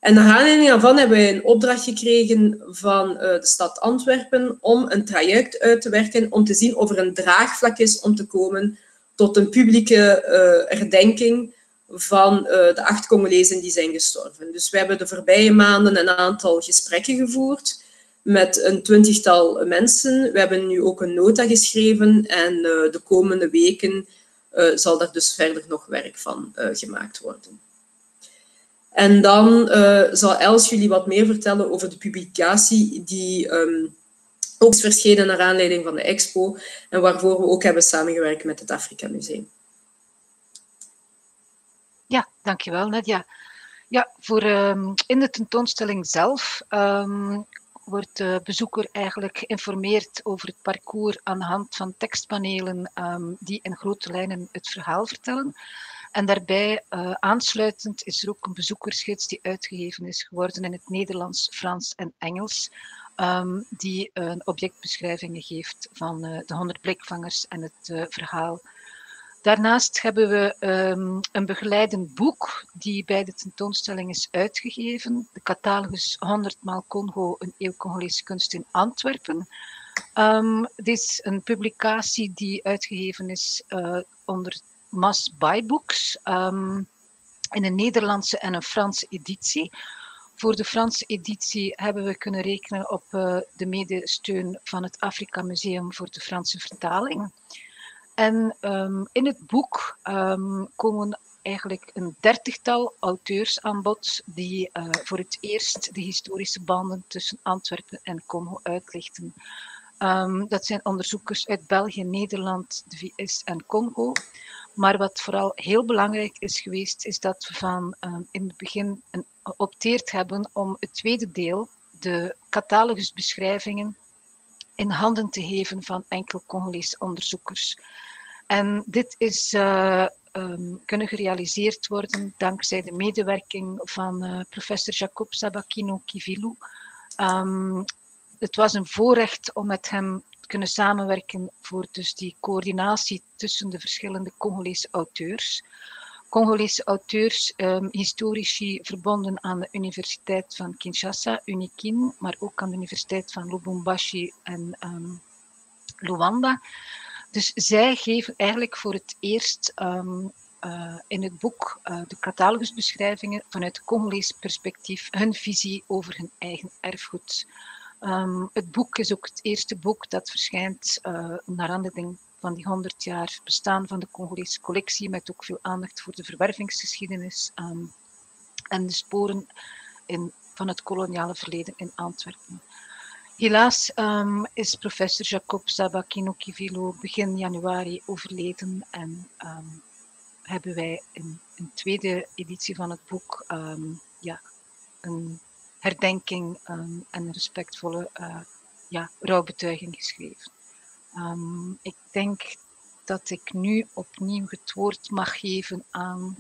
En naar aanleiding daarvan hebben wij een opdracht gekregen van de stad Antwerpen om een traject uit te werken om te zien of er een draagvlak is om te komen tot een publieke herdenking van de 8 Congolezen die zijn gestorven. Dus we hebben de voorbije maanden een aantal gesprekken gevoerd met een 20-tal mensen. We hebben nu ook een nota geschreven en de komende weken zal daar dus verder nog werk van gemaakt worden. En dan zal Els jullie wat meer vertellen over de publicatie die ook is verschenen naar aanleiding van de expo en waarvoor we ook hebben samengewerkt met het Afrika Museum. Ja, dankjewel Nadia. Ja, in de tentoonstelling zelf wordt de bezoeker eigenlijk geïnformeerd over het parcours aan de hand van tekstpanelen die in grote lijnen het verhaal vertellen. En daarbij aansluitend is er ook een bezoekersgids die uitgegeven is geworden in het Nederlands, Frans en Engels, die objectbeschrijvingen geeft van de 100 blikvangers en het verhaal. Daarnaast hebben we een begeleidend boek die bij de tentoonstelling is uitgegeven. De catalogus 100 maal Congo, een eeuw Congolese kunst in Antwerpen. Dit is een publicatie die uitgegeven is onder Mas Bybooks in een Nederlandse en een Franse editie. Voor de Franse editie hebben we kunnen rekenen op de medesteun van het Afrika Museum voor de Franse vertaling. En in het boek komen eigenlijk een 30-tal auteurs aan bod die voor het eerst de historische banden tussen Antwerpen en Congo uitlichten. Dat zijn onderzoekers uit België, Nederland, de VS en Congo. Maar wat vooral heel belangrijk is geweest, is dat we van in het begin geopteerd hebben om het tweede deel, de catalogusbeschrijvingen, in handen te geven van enkel Congolese onderzoekers. En dit is kunnen gerealiseerd worden dankzij de medewerking van professor Jacob Sabakino Kivilu. Het was een voorrecht om met hem te kunnen samenwerken voor dus die coördinatie tussen de verschillende Congolese auteurs. Congolese auteurs, historici verbonden aan de Universiteit van Kinshasa, UNIKIN, maar ook aan de Universiteit van Lubumbashi en Luanda. Dus zij geven eigenlijk voor het eerst in het boek de catalogusbeschrijvingen vanuit Congolees perspectief hun visie over hun eigen erfgoed. Het boek is ook het eerste boek dat verschijnt naar aanleiding van die 100 jaar bestaan van de Congolese collectie, met ook veel aandacht voor de verwervingsgeschiedenis en de sporen van het koloniale verleden in Antwerpen. Helaas is professor Jacob Sabakino Kivilu begin januari overleden en hebben wij in een tweede editie van het boek een herdenking en een respectvolle rouwbetuiging geschreven. Ik denk dat ik nu opnieuw het woord mag geven aan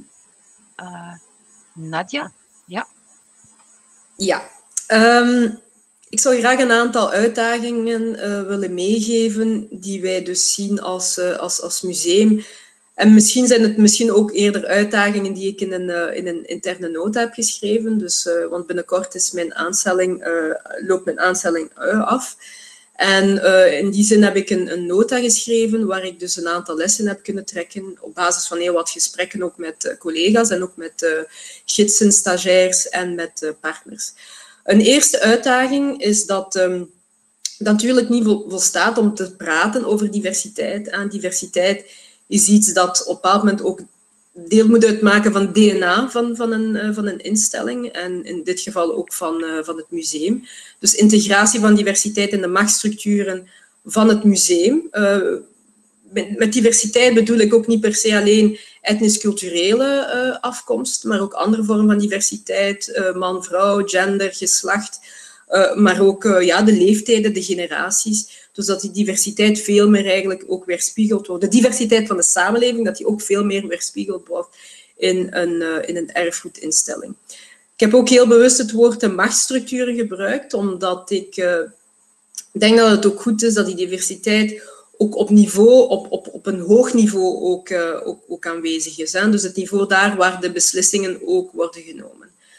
Nadia. Ja. Ja. Ik zou graag een aantal uitdagingen willen meegeven die wij dus zien als museum. En misschien zijn het ook eerder uitdagingen die ik in een interne nota heb geschreven. Dus, want binnenkort is loopt mijn aanstelling af. En in die zin heb ik een nota geschreven waar ik dus een aantal lessen heb kunnen trekken op basis van heel wat gesprekken ook met collega's en ook met gidsen, stagiairs en met partners. Een eerste uitdaging is dat natuurlijk niet volstaat om te praten over diversiteit. En diversiteit is iets dat op een bepaald moment ook deel moet uitmaken van het DNA van een instelling. En in dit geval ook van het museum. Dus integratie van diversiteit in de machtsstructuren van het museum. Met diversiteit bedoel ik ook niet per se alleen etnisch-culturele afkomst, maar ook andere vormen van diversiteit, man, vrouw, gender, geslacht, maar ook de leeftijden, de generaties. Dus dat die diversiteit veel meer eigenlijk ook weerspiegeld wordt. De diversiteit van de samenleving, dat die ook veel meer weerspiegeld wordt in een erfgoedinstelling. Ik heb ook heel bewust het woord de machtsstructuren gebruikt, omdat ik denk dat het ook goed is dat die diversiteit ook op een hoog niveau ook aanwezig is. Hè? Dus het niveau daar waar de beslissingen ook worden genomen.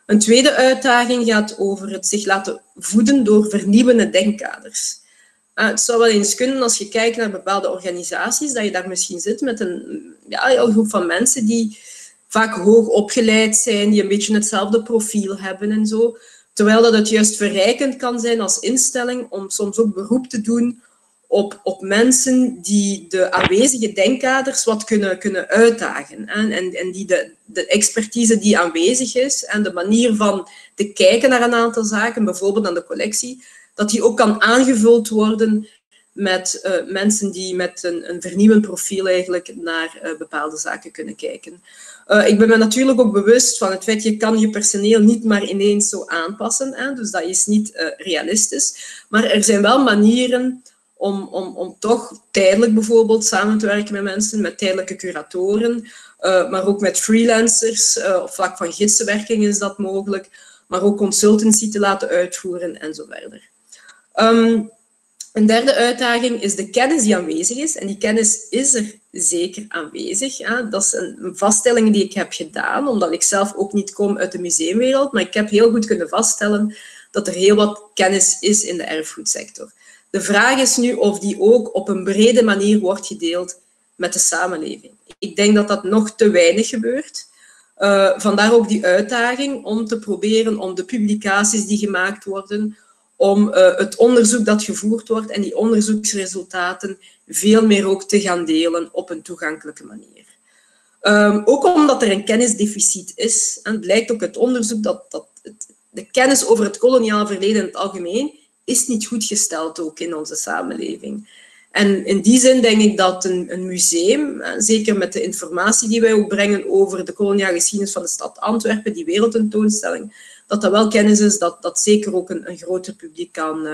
Een tweede uitdaging gaat over het zich laten voeden door vernieuwende denkkaders. Het zou wel eens kunnen, als je kijkt naar bepaalde organisaties, dat je daar misschien zit met een heel groep van mensen die vaak hoog opgeleid zijn, die een beetje hetzelfde profiel hebben en zo. Terwijl dat het juist verrijkend kan zijn als instelling om soms ook beroep te doen op mensen die de aanwezige denkkaders wat kunnen uitdagen. En die de expertise die aanwezig is en de manier van te kijken naar een aantal zaken, bijvoorbeeld aan de collectie, dat die ook kan aangevuld worden met mensen die met een vernieuwend profiel eigenlijk naar bepaalde zaken kunnen kijken. Ik ben me natuurlijk ook bewust van het feit, je kan je personeel niet maar ineens zo aanpassen. Dus dat is niet realistisch. Maar er zijn wel manieren om toch tijdelijk bijvoorbeeld samen te werken met mensen, met tijdelijke curatoren, maar ook met freelancers. Op vlak van gidsenwerking is dat mogelijk, maar ook consultancy te laten uitvoeren en zo verder. Een derde uitdaging is de kennis die aanwezig is. En die kennis is er zeker aanwezig. Dat is een vaststelling die ik heb gedaan, omdat ik zelf ook niet kom uit de museumwereld, maar ik heb heel goed kunnen vaststellen dat er heel wat kennis is in de erfgoedsector. De vraag is nu of die ook op een brede manier wordt gedeeld met de samenleving. Ik denk dat dat nog te weinig gebeurt. Vandaar ook die uitdaging om te proberen om de publicaties die gemaakt worden, om het onderzoek dat gevoerd wordt en die onderzoeksresultaten veel meer ook te gaan delen op een toegankelijke manier. Ook omdat er een kennisdeficit is, en blijkt ook uit onderzoek dat de kennis over het koloniaal verleden in het algemeen is niet goed gesteld ook in onze samenleving. En in die zin denk ik dat een museum, zeker met de informatie die wij ook brengen over de koloniale geschiedenis van de stad Antwerpen, die wereldtentoonstelling, dat wel kennis is dat zeker ook een groter publiek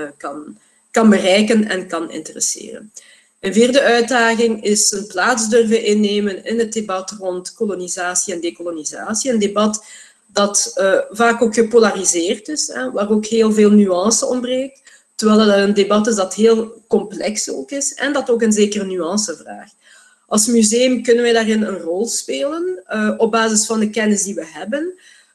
kan bereiken en kan interesseren. Een vierde uitdaging is een plaats durven innemen in het debat rond kolonisatie en dekolonisatie. Een debat dat vaak ook gepolariseerd is, waar ook heel veel nuance ontbreekt, terwijl dat een debat is dat heel complex ook is en dat ook een zekere nuance vraagt. Als museum kunnen wij daarin een rol spelen op basis van de kennis die we hebben.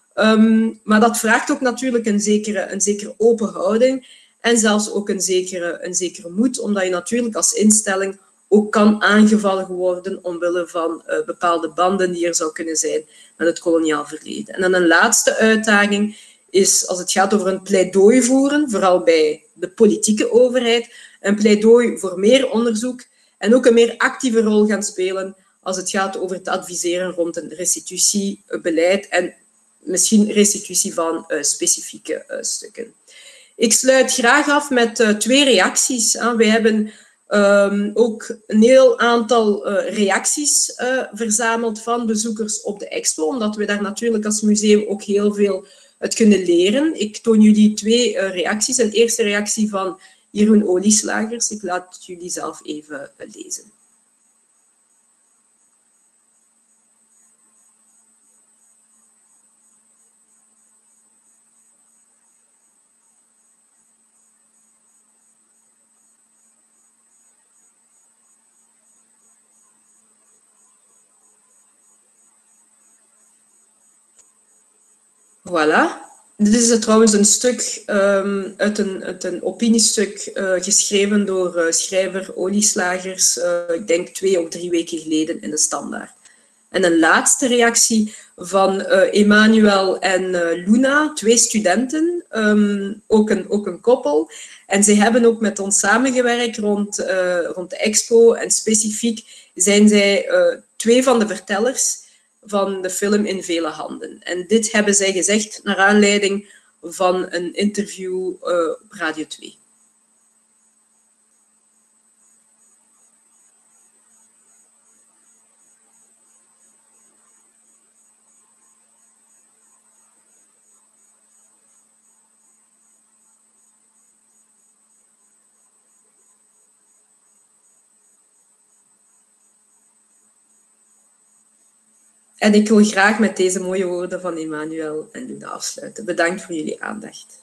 Maar dat vraagt ook natuurlijk een zekere open houding en zelfs ook een zekere moed, omdat je natuurlijk als instelling ook kan aangevallen worden omwille van bepaalde banden die er zou kunnen zijn met het koloniaal verleden. En dan een laatste uitdaging is, als het gaat over een pleidooi voeren, vooral bij de politieke overheid, een pleidooi voor meer onderzoek en ook een meer actieve rol gaan spelen als het gaat over het adviseren rond een restitutiebeleid en misschien restitutie van specifieke stukken. Ik sluit graag af met 2 reacties. We hebben ook een heel aantal reacties verzameld van bezoekers op de expo, omdat we daar natuurlijk als museum ook heel veel uit kunnen leren. Ik toon jullie 2 reacties. Een eerste reactie van Jeroen Olieslagers. Ik laat jullie zelf even lezen. Voilà. Dit is trouwens een stuk uit een opiniestuk geschreven door schrijver Olieslagers, ik denk 2 of 3 weken geleden in de Standaard. En een laatste reactie van Emmanuel en Luna, 2 studenten, ook een koppel. En zij hebben ook met ons samengewerkt rond de expo. En specifiek zijn zij 2 van de vertellers van de film In Vele Handen. En dit hebben zij gezegd naar aanleiding van een interview op Radio 2. En ik wil graag met deze mooie woorden van Emmanuel en Luna afsluiten. Bedankt voor jullie aandacht.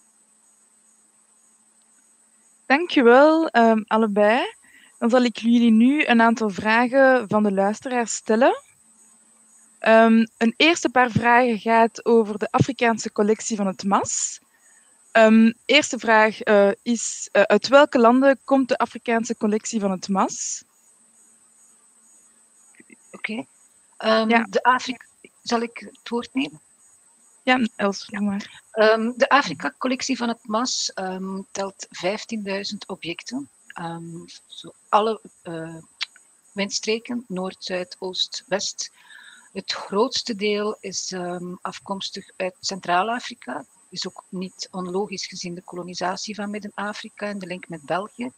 Dankjewel, allebei. Dan zal ik jullie nu een aantal vragen van de luisteraars stellen. Een eerste paar vragen gaat over de Afrikaanse collectie van het MAS. Eerste vraag is, uit welke landen komt de Afrikaanse collectie van het MAS? Oké. Ja. Zal ik het woord nemen? Ja, Els, doe maar. De Afrika-collectie van het MAS telt 15.000 objecten. Alle windstreken, Noord, Zuid, Oost, West. Het grootste deel is afkomstig uit Centraal-Afrika. Is ook niet onlogisch gezien de kolonisatie van Midden-Afrika en de link met België.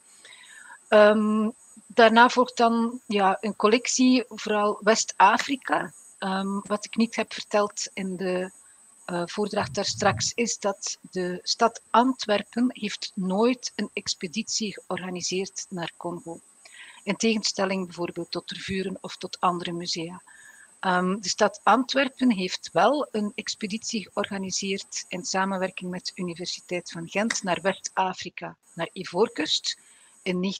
Daarna volgt dan een collectie, vooral West-Afrika. Wat ik niet heb verteld in de voordracht daarstraks, is dat de stad Antwerpen heeft nooit een expeditie georganiseerd naar Congo. In tegenstelling bijvoorbeeld tot Tervuren of tot andere musea. De stad Antwerpen heeft wel een expeditie georganiseerd in samenwerking met de Universiteit van Gent naar West-Afrika, naar Ivoorkust in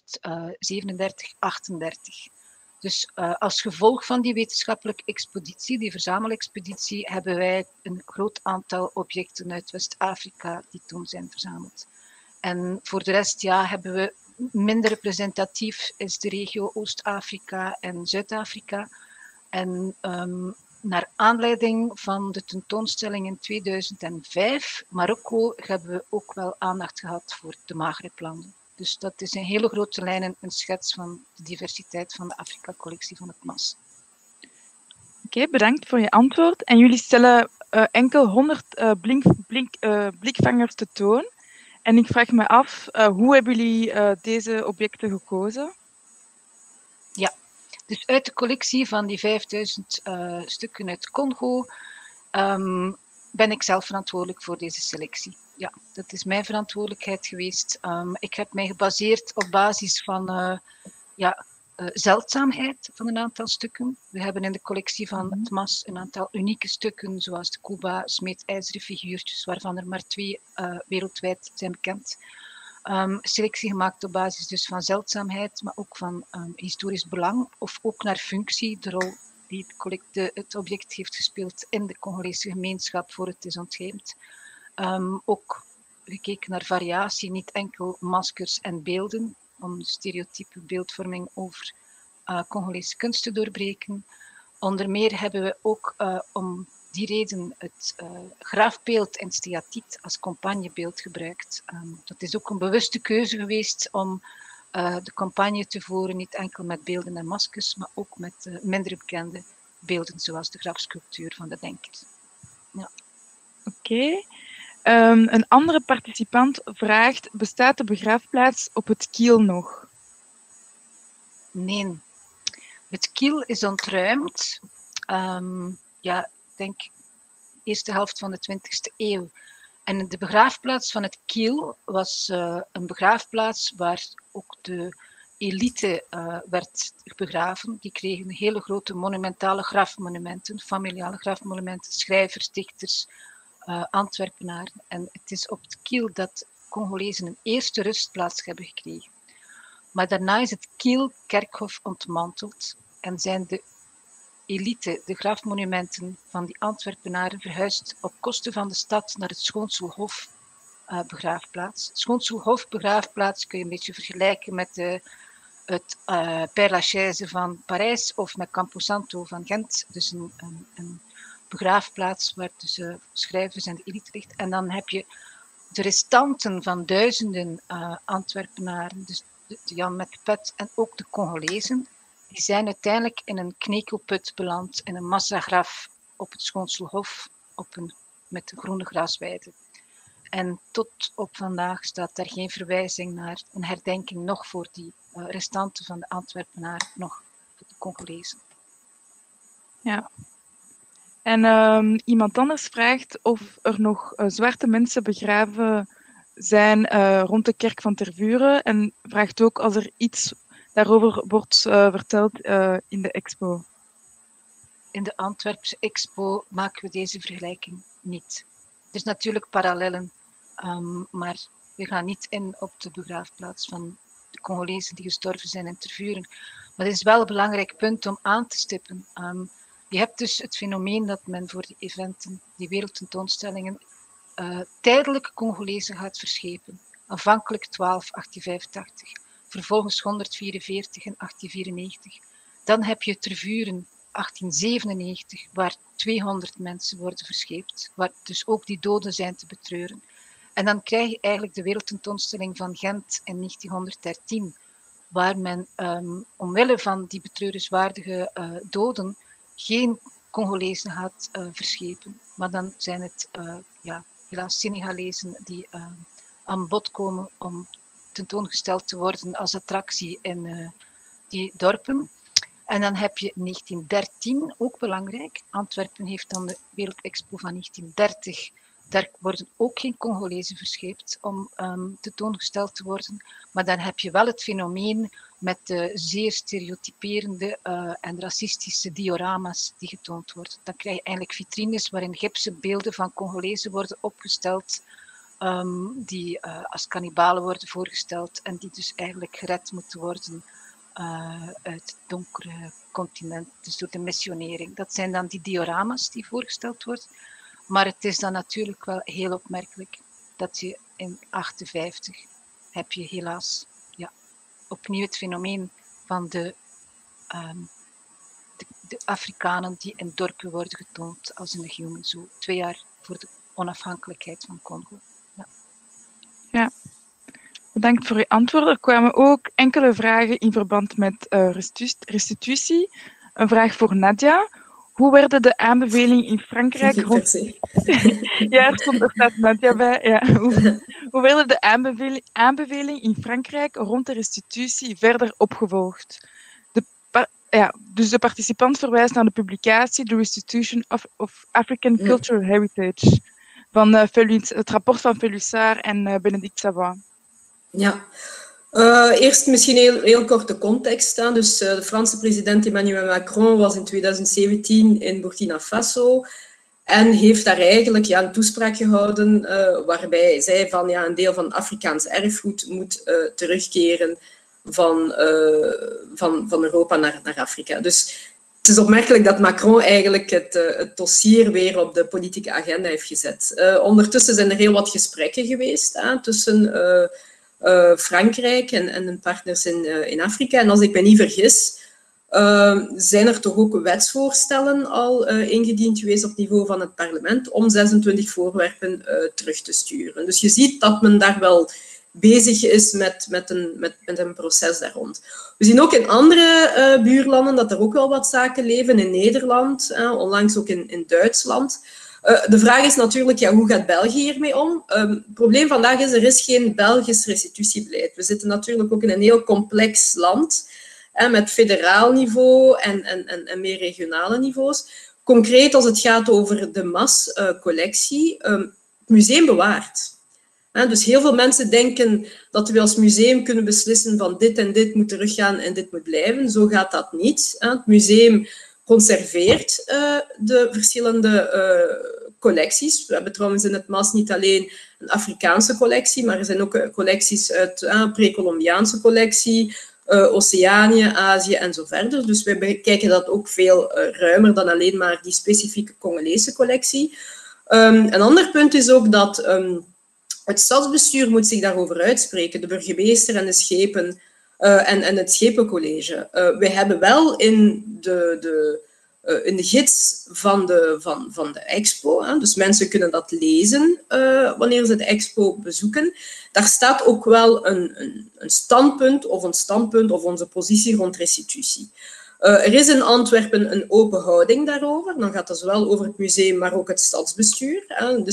1937-38. Dus als gevolg van die wetenschappelijke expeditie, die verzamelexpeditie, hebben wij een groot aantal objecten uit West-Afrika die toen zijn verzameld. En voor de rest hebben we minder representatief is de regio Oost-Afrika en Zuid-Afrika. En naar aanleiding van de tentoonstelling in 2005, Marokko, hebben we ook wel aandacht gehad voor de Maghreb-landen. Dus dat is in hele grote lijnen een schets van de diversiteit van de Afrika-collectie van het MAS. Oké, bedankt voor je antwoord. En jullie stellen enkel 100 blikvangers tentoon. En ik vraag me af, hoe hebben jullie deze objecten gekozen? Ja, dus uit de collectie van die 5000 stukken uit Congo ben ik zelf verantwoordelijk voor deze selectie. Ja, dat is mijn verantwoordelijkheid geweest. Ik heb mij gebaseerd op basis van zeldzaamheid van een aantal stukken. We hebben in de collectie van het MAS een aantal unieke stukken, zoals de Kuba smeedijzeren figuurtjes, waarvan er maar 2 wereldwijd zijn bekend. Selectie gemaakt op basis dus van zeldzaamheid, maar ook van historisch belang, of ook naar functie, de rol die het object heeft gespeeld in de Congolese gemeenschap voor het is ontheemd. Ook gekeken naar variatie, niet enkel maskers en beelden, om de stereotype beeldvorming over Congolese kunst te doorbreken. Onder meer hebben we ook om die reden het grafbeeld in steatiet als campagnebeeld gebruikt. Dat is ook een bewuste keuze geweest om de campagne te voeren, niet enkel met beelden en maskers, maar ook met minder bekende beelden, zoals de grafsculptuur van de denker. Ja. Oké. Een andere participant vraagt, bestaat de begraafplaats op het Kiel nog? Nee. Het Kiel is ontruimd. Ik denk eerste helft van de 20e eeuw. En de begraafplaats van het Kiel was een begraafplaats waar ook de elite werd begraven. Die kregen hele grote monumentale grafmonumenten, familiale grafmonumenten, schrijvers, dichters, Antwerpenaren. En het is op het Kiel dat Congolezen een eerste rustplaats hebben gekregen. Maar daarna is het Kiel-kerkhof ontmanteld en zijn de elite, de grafmonumenten van die Antwerpenaren, verhuisd op kosten van de stad naar het Schoonselhof begraafplaats. Schoonselhof begraafplaats kun je een beetje vergelijken met het Père Lachaise van Parijs of met Camposanto van Gent. Dus een begraafplaats waar dus schrijvers en de elite ligt. En dan heb je de restanten van duizenden Antwerpenaren, dus de Jan met de pet en ook de Congolezen, die zijn uiteindelijk in een knekelput beland, in een massagraf op het Schoonselhof met de groene grasweide. En tot op vandaag staat daar geen verwijzing naar een herdenking, nog voor die restanten van de Antwerpenaren, nog voor de Congolezen. Ja. En iemand anders vraagt of er nog zwarte mensen begraven zijn rond de kerk van Tervuren en vraagt ook of er iets daarover wordt verteld in de expo. In de Antwerpse expo maken we deze vergelijking niet. Er is natuurlijk parallellen, maar we gaan niet in op de begraafplaats van de Congolezen die gestorven zijn in Tervuren. Maar het is wel een belangrijk punt om aan te stippen. Je hebt dus het fenomeen dat men voor die eventen, die wereldtentoonstellingen, tijdelijk Congolezen gaat verschepen. Aanvankelijk 12, 1885, vervolgens 144 en 1894. Dan heb je Tervuren, 1897, waar 200 mensen worden verscheept, waar dus ook die doden zijn te betreuren. En dan krijg je eigenlijk de wereldtentoonstelling van Gent in 1913, waar men omwille van die betreurenswaardige doden geen Congolezen gaat verschepen. Maar dan zijn het helaas Senegalezen die aan bod komen om tentoongesteld te worden als attractie in die dorpen. En dan heb je 1913, ook belangrijk. Antwerpen heeft dan de Wereldexpo van 1930. Daar worden ook geen Congolezen verscheept om tentoongesteld te worden. Maar dan heb je wel het fenomeen met de zeer stereotyperende en racistische diorama's die getoond worden. Dan krijg je eigenlijk vitrines waarin gipsen beelden van Congolezen worden opgesteld, die als kannibalen worden voorgesteld en die dus eigenlijk gered moeten worden uit het donkere continent, dus door de missionering. Dat zijn dan die diorama's die voorgesteld worden. Maar het is dan natuurlijk wel heel opmerkelijk dat je in 1958 heb je helaas opnieuw het fenomeen van de Afrikanen die in dorpen worden getoond als in de Human Zoo. 2 jaar voor de onafhankelijkheid van Congo. Ja. Bedankt voor uw antwoord. Er kwamen ook enkele vragen in verband met restitutie. Een vraag voor Nadia. Hoe werden de aanbevelingen in Frankrijk rond... Ja, er staat Nadia bij. Ja. Hoe werden de aanbevelingen in Frankrijk rond de restitutie verder opgevolgd? Dus de participant verwijst naar de publicatie The Restitution of African Cultural Heritage van het rapport van Felussard en Bénédicte Savoy. Ja. Eerst misschien heel kort de context. Dus de Franse president Emmanuel Macron was in 2017 in Burkina Faso en heeft daar eigenlijk een toespraak gehouden waarbij hij zei van een deel van Afrikaans erfgoed moet terugkeren van Europa naar Afrika. Dus het is opmerkelijk dat Macron eigenlijk het dossier weer op de politieke agenda heeft gezet. Ondertussen zijn er heel wat gesprekken geweest tussen Frankrijk en hun partners in Afrika. En als ik me niet vergis, zijn er toch ook wetsvoorstellen al ingediend geweest op niveau van het parlement om 26 voorwerpen terug te sturen. Dus je ziet dat men daar wel bezig is met een proces daar rond. We zien ook in andere buurlanden dat er ook wel wat zaken leven. In Nederland, onlangs ook in Duitsland. De vraag is natuurlijk, hoe gaat België hiermee om? Het probleem vandaag is, er is geen Belgisch restitutiebeleid. We zitten natuurlijk ook in een heel complex land, met federaal niveau en meer regionale niveaus. Concreet, als het gaat over de MAS-collectie, het museum bewaart. Dus heel veel mensen denken dat we als museum kunnen beslissen van dit en dit moet teruggaan en dit moet blijven. Zo gaat dat niet. Het museum conserveert de verschillende collecties. We hebben trouwens in het MAS niet alleen een Afrikaanse collectie, maar er zijn ook collecties uit een pre-Columbiaanse collectie, Oceanië, Azië en zo verder. Dus we bekijken dat ook veel ruimer dan alleen maar die specifieke Congolese collectie. Een ander punt is ook dat het stadsbestuur moet zich daarover uitspreken, de burgemeester en de schepen en het schepencollege. We hebben wel in de gids van de expo, dus mensen kunnen dat lezen wanneer ze de expo bezoeken. Daar staat ook wel een standpunt of onze positie rond restitutie. Er is in Antwerpen een open houding daarover. Dan gaat het zowel over het museum, maar ook het stadsbestuur. De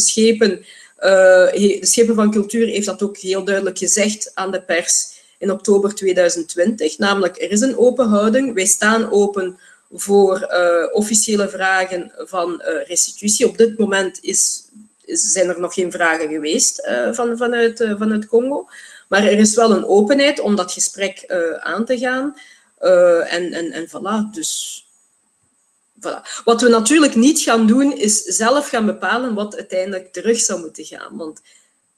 schepen van cultuur heeft dat ook heel duidelijk gezegd aan de pers in oktober 2020. Namelijk, er is een open houding. Wij staan open voor officiële vragen van restitutie. Op dit moment zijn er nog geen vragen geweest vanuit Congo. Maar er is wel een openheid om dat gesprek aan te gaan. En voilà, dus... Voilà. Wat we natuurlijk niet gaan doen, is zelf gaan bepalen wat uiteindelijk terug zou moeten gaan. Want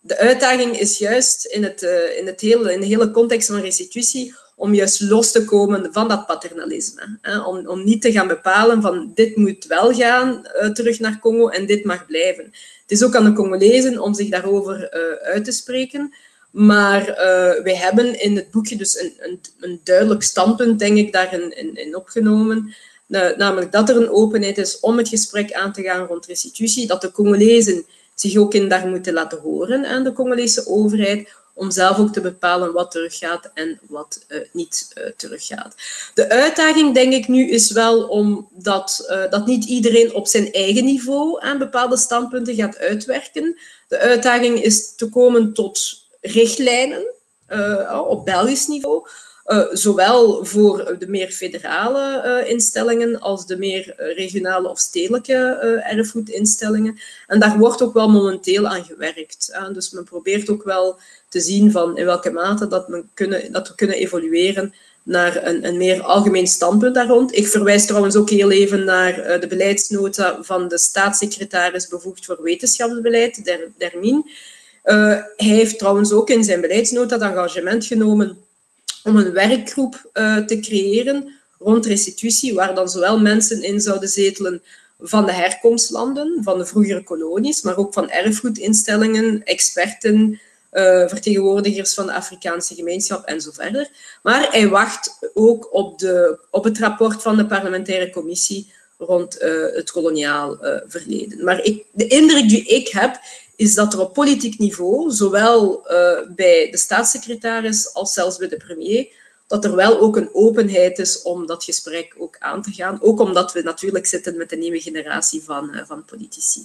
de uitdaging is juist in de hele context van restitutie om juist los te komen van dat paternalisme. Hè? Om niet te gaan bepalen van dit moet wel gaan terug naar Congo en dit mag blijven. Het is ook aan de Congolezen om zich daarover uit te spreken. Maar wij hebben in het boekje dus een duidelijk standpunt, denk ik, daarin opgenomen. Namelijk dat er een openheid is om het gesprek aan te gaan rond restitutie. Dat de Congolezen zich ook in daar moeten laten horen aan de Congolese overheid. Om zelf ook te bepalen wat teruggaat en wat niet teruggaat. De uitdaging, denk ik nu, is wel dat niet iedereen op zijn eigen niveau aan bepaalde standpunten gaat uitwerken. De uitdaging is te komen tot richtlijnen op Belgisch niveau. Zowel voor de meer federale instellingen als de meer regionale of stedelijke erfgoedinstellingen. En daar wordt ook wel momenteel aan gewerkt. Dus men probeert ook wel te zien van in welke mate dat we kunnen evolueren naar een meer algemeen standpunt daar rond. Ik verwijs trouwens ook heel even naar de beleidsnota van de staatssecretaris bevoegd voor wetenschapsbeleid, Dermin. Hij heeft trouwens ook in zijn beleidsnota het engagement genomen om een werkgroep te creëren rond restitutie, waar dan zowel mensen in zouden zetelen van de herkomstlanden, van de vroegere kolonies, maar ook van erfgoedinstellingen, experten, vertegenwoordigers van de Afrikaanse gemeenschap en zo verder. Maar hij wacht ook op het rapport van de parlementaire commissie rond het koloniaal verleden. Maar de indruk die ik heb, is dat er op politiek niveau, zowel bij de staatssecretaris als zelfs bij de premier, dat er wel ook een openheid is om dat gesprek ook aan te gaan. Ook omdat we natuurlijk zitten met een nieuwe generatie van politici.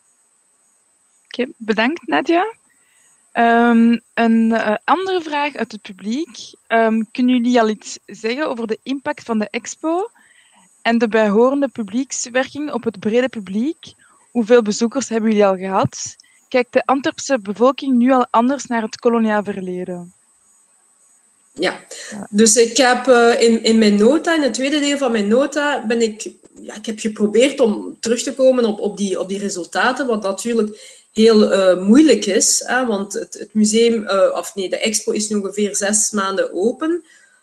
Oké, bedankt Nadia. Een andere vraag uit het publiek. Kunnen jullie al iets zeggen over de impact van de expo en de bijhorende publiekswerking op het brede publiek? Hoeveel bezoekers hebben jullie al gehad? Kijkt de Antwerpse bevolking nu al anders naar het koloniaal verleden? Ja, dus ik heb in mijn nota, in het tweede deel van mijn nota, ik heb geprobeerd om terug te komen op die resultaten, wat natuurlijk heel moeilijk is, want het museum, de expo is nu ongeveer 6 maanden open,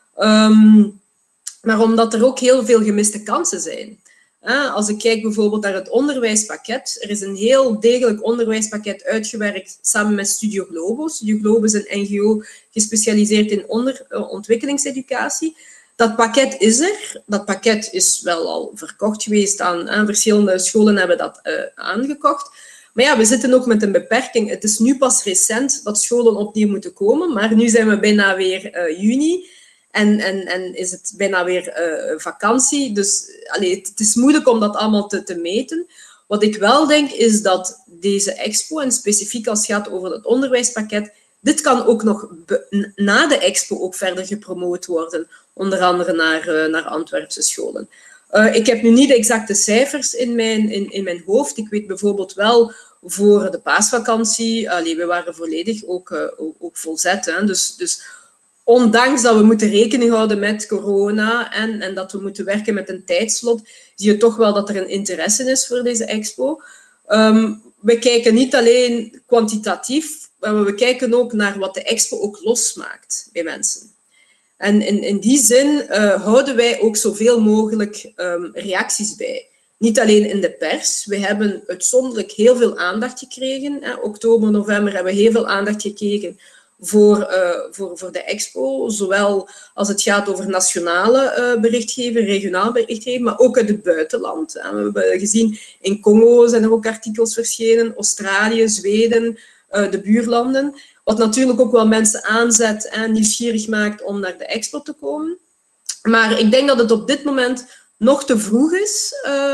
maar omdat er ook heel veel gemiste kansen zijn. Als ik kijk bijvoorbeeld naar het onderwijspakket, er is een heel degelijk onderwijspakket uitgewerkt samen met Studio Globo. Studio Globo is een NGO gespecialiseerd in ontwikkelingseducatie. Dat pakket is er. Dat pakket is wel al verkocht geweest aan verschillende scholen hebben dat aangekocht. Maar ja, we zitten ook met een beperking. Het is nu pas recent dat scholen opnieuw moeten komen, maar nu zijn we bijna weer juni. En is het bijna weer vakantie. Dus het is moeilijk om dat allemaal te meten. Wat ik wel denk, is dat deze expo, en specifiek als het gaat over het onderwijspakket, dit kan ook nog na de expo ook verder gepromoot worden. Onder andere naar Antwerpse scholen. Ik heb nu niet de exacte cijfers in mijn hoofd. Ik weet bijvoorbeeld wel, voor de paasvakantie, we waren volledig ook volzet. Hè. Dus ondanks dat we moeten rekening houden met corona en dat we moeten werken met een tijdslot, zie je toch wel dat er een interesse is voor deze expo. We kijken niet alleen kwantitatief, maar we kijken ook naar wat de expo ook losmaakt bij mensen. En in die zin houden wij ook zoveel mogelijk reacties bij. Niet alleen in de pers. We hebben uitzonderlijk heel veel aandacht gekregen. Oktober, november hebben we heel veel aandacht gekregen voor de expo, zowel als het gaat over nationale berichtgeving, regionaal berichtgeving, maar ook uit het buitenland. We hebben gezien, in Congo zijn er ook artikels verschenen, Australië, Zweden, de buurlanden, wat natuurlijk ook wel mensen aanzet en nieuwsgierig maakt om naar de expo te komen. Maar ik denk dat het op dit moment nog te vroeg is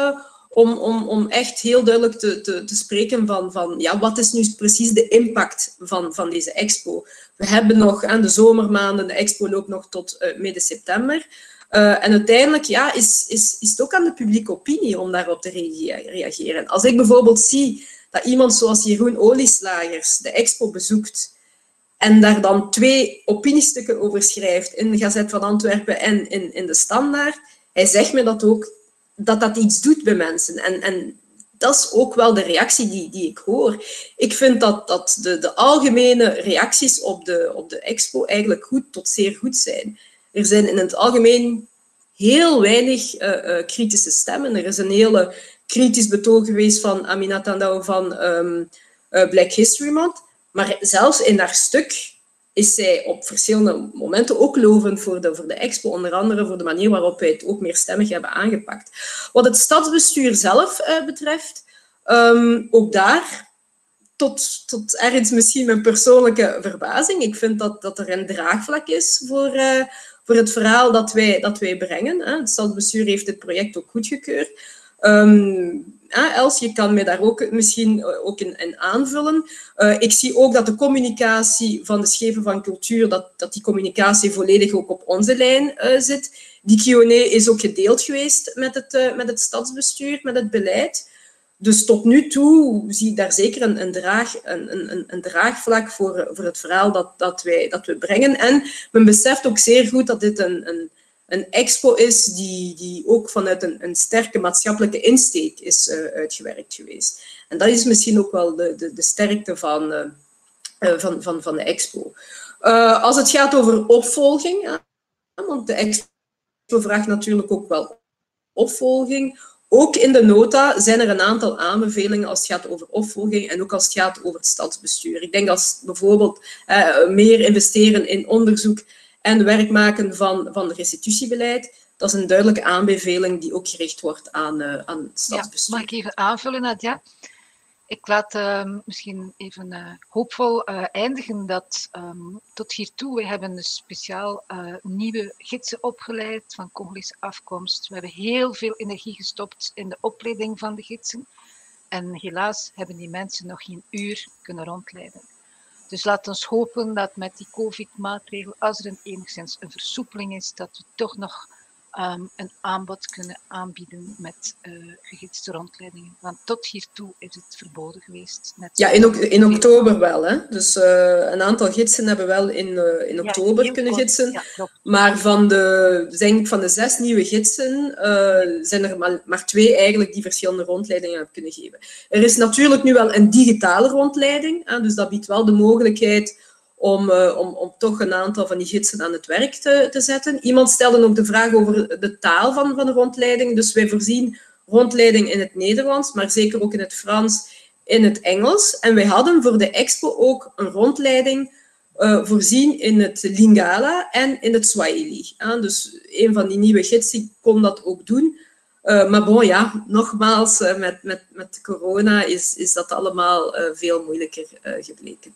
om echt heel duidelijk te spreken van wat is nu precies de impact van deze expo. We hebben nog aan de zomermaanden, de expo loopt nog tot midden september. En uiteindelijk is het ook aan de publieke opinie om daarop te reageren. Als ik bijvoorbeeld zie dat iemand zoals Jeroen Olieslagers de expo bezoekt en daar dan 2 opiniestukken over schrijft in de Gazet van Antwerpen en in de Standaard, hij zegt me dat ook, dat iets doet bij mensen. En dat is ook wel de reactie die ik hoor. Ik vind dat de algemene reacties op de expo eigenlijk goed tot zeer goed zijn. Er zijn in het algemeen heel weinig kritische stemmen. Er is een hele kritisch betoog geweest van Aminata Ndao van Black History Month. Maar zelfs in haar stuk is zij op verschillende momenten ook lovend voor de expo. Onder andere voor de manier waarop wij het ook meerstemmig hebben aangepakt. Wat het stadsbestuur zelf betreft, ook daar, tot ergens misschien mijn persoonlijke verbazing. Ik vind dat er een draagvlak is voor het verhaal dat wij brengen. Het stadsbestuur heeft dit project ook goedgekeurd. Els, je kan mij daar ook misschien ook in aanvullen. Ik zie ook dat de communicatie van de Schepen van Cultuur, dat die communicatie volledig ook op onze lijn zit. Die Q&A is ook gedeeld geweest met het stadsbestuur, met het beleid. Dus tot nu toe zie ik daar zeker een draagvlak voor het verhaal dat we brengen. En men beseft ook zeer goed dat dit een expo is die ook vanuit een sterke maatschappelijke insteek is uitgewerkt geweest. En dat is misschien ook wel de sterkte van de expo. Als het gaat over opvolging, want de expo vraagt natuurlijk ook wel opvolging. Ook in de nota zijn er een aantal aanbevelingen als het gaat over opvolging en ook als het gaat over het stadsbestuur. Ik denk als bijvoorbeeld meer investeren in onderzoek en werk maken van restitutiebeleid. Dat is een duidelijke aanbeveling die ook gericht wordt aan het stadsbestuur. Mag ik even aanvullen, Nadia? Ik laat misschien even hoopvol eindigen dat tot hiertoe, we hebben dus speciaal nieuwe gidsen opgeleid van Congolese afkomst. We hebben heel veel energie gestopt in de opleiding van de gidsen. En helaas hebben die mensen nog geen uur kunnen rondleiden. Dus laat ons hopen dat met die COVID-maatregel, als er enigszins een versoepeling is, dat we toch nog een aanbod kunnen aanbieden met gegidste rondleidingen. Want tot hiertoe is het verboden geweest. Ja, in oktober wel. Hè? Dus een aantal gidsen hebben wel in oktober kunnen gidsen. Ja, maar van de 6 nieuwe gidsen zijn er maar 2 eigenlijk die verschillende rondleidingen hebben kunnen geven. Er is natuurlijk nu wel een digitale rondleiding. Hè? Dus dat biedt wel de mogelijkheid om toch een aantal van die gidsen aan het werk te zetten. Iemand stelde ook de vraag over de taal van de rondleiding. Dus wij voorzien rondleiding in het Nederlands, maar zeker ook in het Frans, in het Engels. En wij hadden voor de expo ook een rondleiding voorzien in het Lingala en in het Swahili. Dus een van die nieuwe gidsen kon dat ook doen. Maar bon, ja, nogmaals, met corona is dat allemaal veel moeilijker gebleken.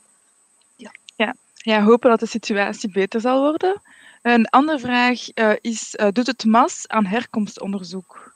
Ja, hopen dat de situatie beter zal worden. Een andere vraag is, doet het MAS aan herkomstonderzoek?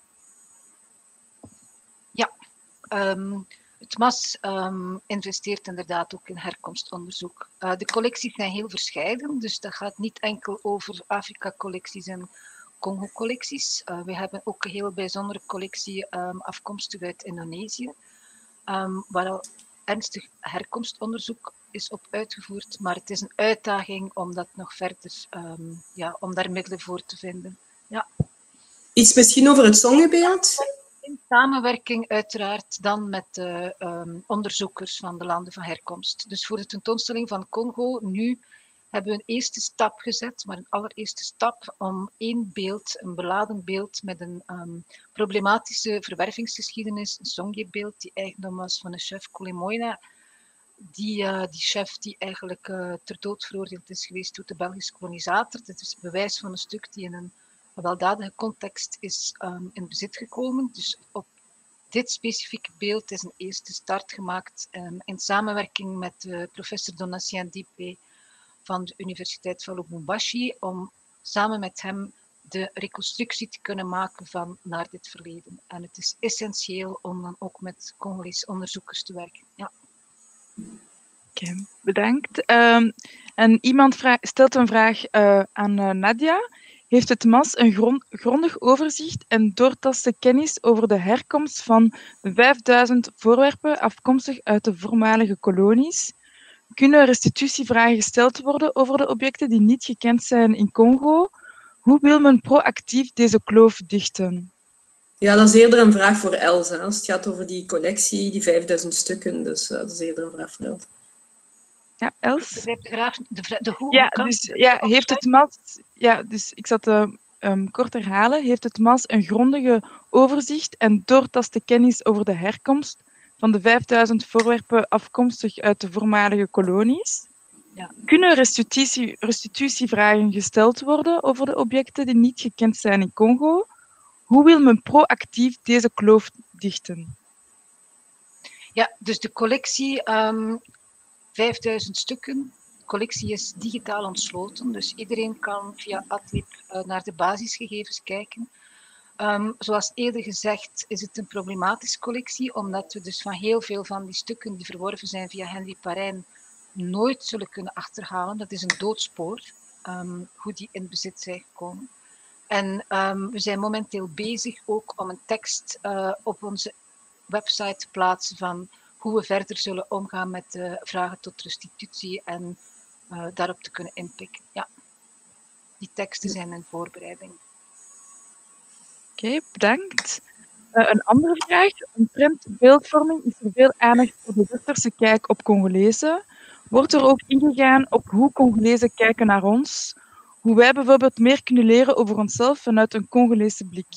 Ja, het MAS investeert inderdaad ook in herkomstonderzoek. De collecties zijn heel verscheiden, dus dat gaat niet enkel over Afrika-collecties en Congo-collecties. We hebben ook een heel bijzondere collectie afkomstig uit Indonesië, waar al ernstig herkomstonderzoek is op uitgevoerd, maar het is een uitdaging om dat nog verder, om daar middelen voor te vinden. Ja. Iets misschien over het zongebeeld? In samenwerking uiteraard dan met de onderzoekers van de landen van herkomst. Dus voor de tentoonstelling van Congo nu hebben we een eerste stap gezet, maar een allereerste stap om één beeld, een beladen beeld met een problematische verwervingsgeschiedenis, een Songye-beeld die eigendom was van de chef Kulemoina, die chef die eigenlijk ter dood veroordeeld is geweest door de Belgische kolonisator. Dit is bewijs van een stuk die in een weldadige context is in bezit gekomen. Dus op dit specifieke beeld is een eerste start gemaakt in samenwerking met professor Donatien Dipé van de Universiteit van Lubumbashi, om samen met hem de reconstructie te kunnen maken van naar dit verleden. En het is essentieel om dan ook met Congolese onderzoekers te werken. Ja. Oké, bedankt. En iemand stelt een vraag aan Nadia. Heeft het MAS een grondig overzicht en doortaste kennis over de herkomst van 5000 voorwerpen afkomstig uit de voormalige kolonies? Kunnen restitutievragen gesteld worden over de objecten die niet gekend zijn in Congo? Hoe wil men proactief deze kloof dichten? Ja, dat is eerder een vraag voor Els, hè, als het gaat over die collectie, die 5000 stukken. Dus dat is eerder een vraag voor Els. Ja, Els? Ik begrijp graag de hoe Ja, kan dus ja, heeft het MAS... Ja, dus ik zat kort herhalen. Heeft het MAS een grondige overzicht en doortaste kennis over de herkomst van de 5000 voorwerpen afkomstig uit de voormalige kolonies? Ja. Kunnen restitutievragen gesteld worden over de objecten die niet gekend zijn in Congo? Hoe wil men proactief deze kloof dichten? Ja, dus de collectie, 5000 stukken. De collectie is digitaal ontsloten, dus iedereen kan via Adlib naar de basisgegevens kijken. Zoals eerder gezegd is het een problematische collectie, omdat we dus van heel veel van die stukken die verworven zijn via Henri Parijn nooit zullen kunnen achterhalen. Dat is een doodspoor, hoe die in bezit zijn gekomen. En we zijn momenteel bezig ook om een tekst op onze website te plaatsen van hoe we verder zullen omgaan met de vragen tot restitutie en daarop te kunnen inpikken. Ja, die teksten zijn in voorbereiding. Oké, bedankt. Een andere vraag. Omtrent beeldvorming is er veel aandacht voor de westerse kijk op Congolezen. Wordt er ook ingegaan op hoe Congolezen kijken naar ons? Hoe wij bijvoorbeeld meer kunnen leren over onszelf vanuit een Congolese blik?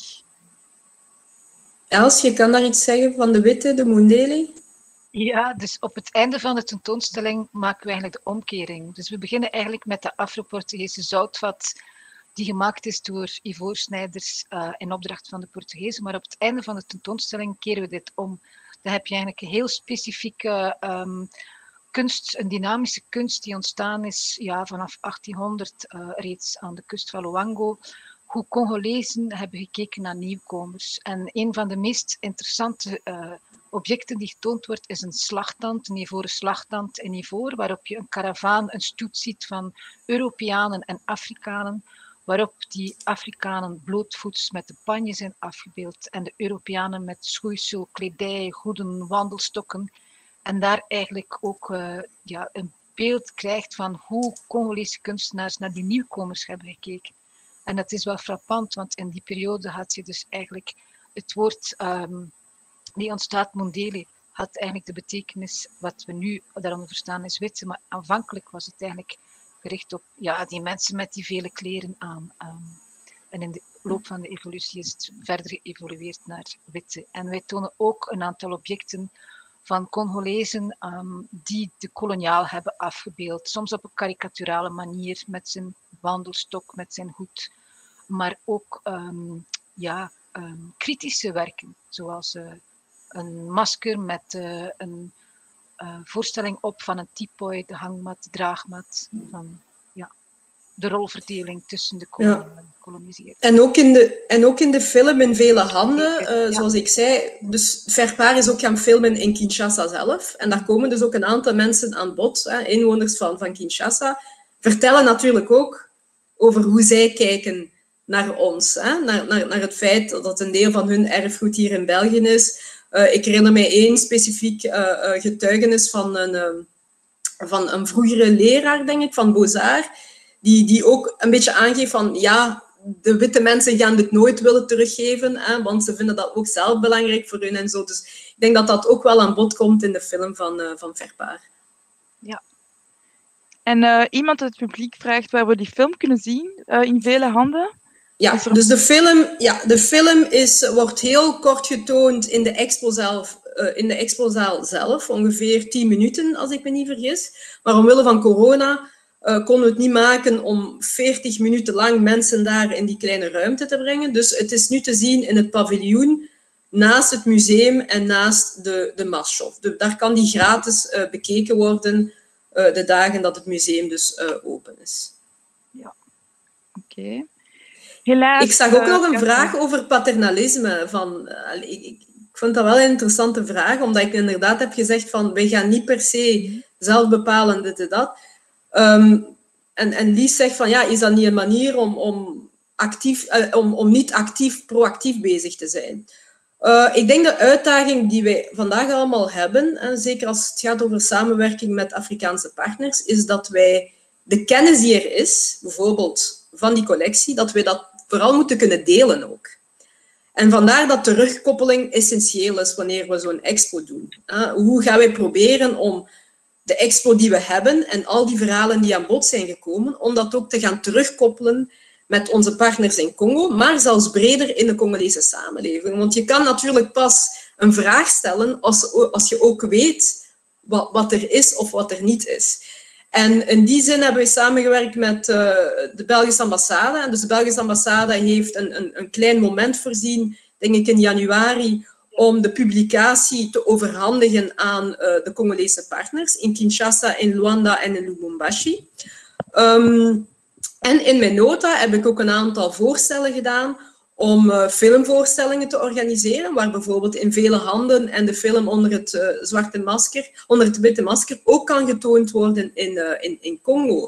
Els, je kan daar iets zeggen van de witte, de Mundele? Ja, dus op het einde van de tentoonstelling maken we eigenlijk de omkering. Dus we beginnen eigenlijk met de Afro-Portugese zoutvat die gemaakt is door ivoorsnijders in opdracht van de Portugezen. Maar op het einde van de tentoonstelling keren we dit om. Dan heb je eigenlijk een heel specifieke kunst, een dynamische kunst die ontstaan is vanaf 1800 reeds aan de kust van Luango. Hoe Congolezen hebben gekeken naar nieuwkomers. En een van de meest interessante objecten die getoond wordt is een slagtand, een ivoren slagtand in ivoor, waarop je een karavaan, een stoet ziet van Europeanen en Afrikanen, waarop die Afrikanen blootvoets met de panje zijn afgebeeld en de Europeanen met schoeisel, kledij, hoeden, wandelstokken. En daar eigenlijk ook een beeld krijgt van hoe Congolese kunstenaars naar die nieuwkomers hebben gekeken. En dat is wel frappant, want in die periode had je dus eigenlijk het woord die ontstaat, Mundele, had eigenlijk de betekenis wat we nu daaronder verstaan is witte, maar aanvankelijk was het eigenlijk gericht op die mensen met die vele kleren aan. En in de loop van de evolutie is het verder geëvolueerd naar witte. En wij tonen ook een aantal objecten van Congolezen die de koloniaal hebben afgebeeld. Soms op een karikaturale manier, met zijn wandelstok, met zijn hoed. Maar ook kritische werken, zoals een masker met een voorstelling op van een tipooi, de hangmat, de draagmat, van de rolverdeling tussen de koloniseerders. En ook in de film in vele handen, zoals ik zei. Dus Verpaar is ook gaan filmen in Kinshasa zelf. En daar komen dus ook een aantal mensen aan bod, inwoners van Kinshasa, vertellen natuurlijk ook over hoe zij kijken naar ons. Naar het feit dat een deel van hun erfgoed hier in België is. Ik herinner mij één specifiek getuigenis van een vroegere leraar, denk ik, van Beaux-Arts, die ook een beetje aangeeft van de witte mensen gaan dit nooit willen teruggeven, want ze vinden dat ook zelf belangrijk voor hun en zo. Dus ik denk dat dat ook wel aan bod komt in de film van Verpaar. Ja. En iemand uit het publiek vraagt waar we die film kunnen zien, in vele handen. Ja, dus de film wordt heel kort getoond in de expozaal zelf, ongeveer 10 minuten, als ik me niet vergis. Maar omwille van corona konden we het niet maken om 40 minuten lang mensen daar in die kleine ruimte te brengen. Dus het is nu te zien in het paviljoen, naast het museum en naast de Masshof. Daar kan die gratis bekeken worden de dagen dat het museum dus open is. Ja, oké. Helaas, ik zag ook nog een vraag over paternalisme. Ik vond dat wel een interessante vraag, omdat ik inderdaad heb gezegd van wij gaan niet per se zelf bepalen dit en dat. En Lies zegt van is dat niet een manier om niet proactief bezig te zijn? Ik denk de uitdaging die wij vandaag allemaal hebben, en zeker als het gaat over samenwerking met Afrikaanse partners, is dat wij de kennis die er is, bijvoorbeeld van die collectie, dat wij dat vooral moeten kunnen delen ook. En vandaar dat terugkoppeling essentieel is wanneer we zo'n expo doen. Hoe gaan wij proberen om de expo die we hebben en al die verhalen die aan bod zijn gekomen, om dat ook te gaan terugkoppelen met onze partners in Congo, maar zelfs breder in de Congolese samenleving. Want je kan natuurlijk pas een vraag stellen als je ook weet wat er is of wat er niet is. En in die zin hebben we samengewerkt met de Belgische ambassade. En dus de Belgische ambassade heeft een klein moment voorzien, denk ik in januari, om de publicatie te overhandigen aan de Congolese partners in Kinshasa, in Luanda en in Lubumbashi. En in mijn nota heb ik ook een aantal voorstellen gedaan om filmvoorstellingen te organiseren, waar bijvoorbeeld In vele handen en de film onder het witte masker ook kan getoond worden in Congo.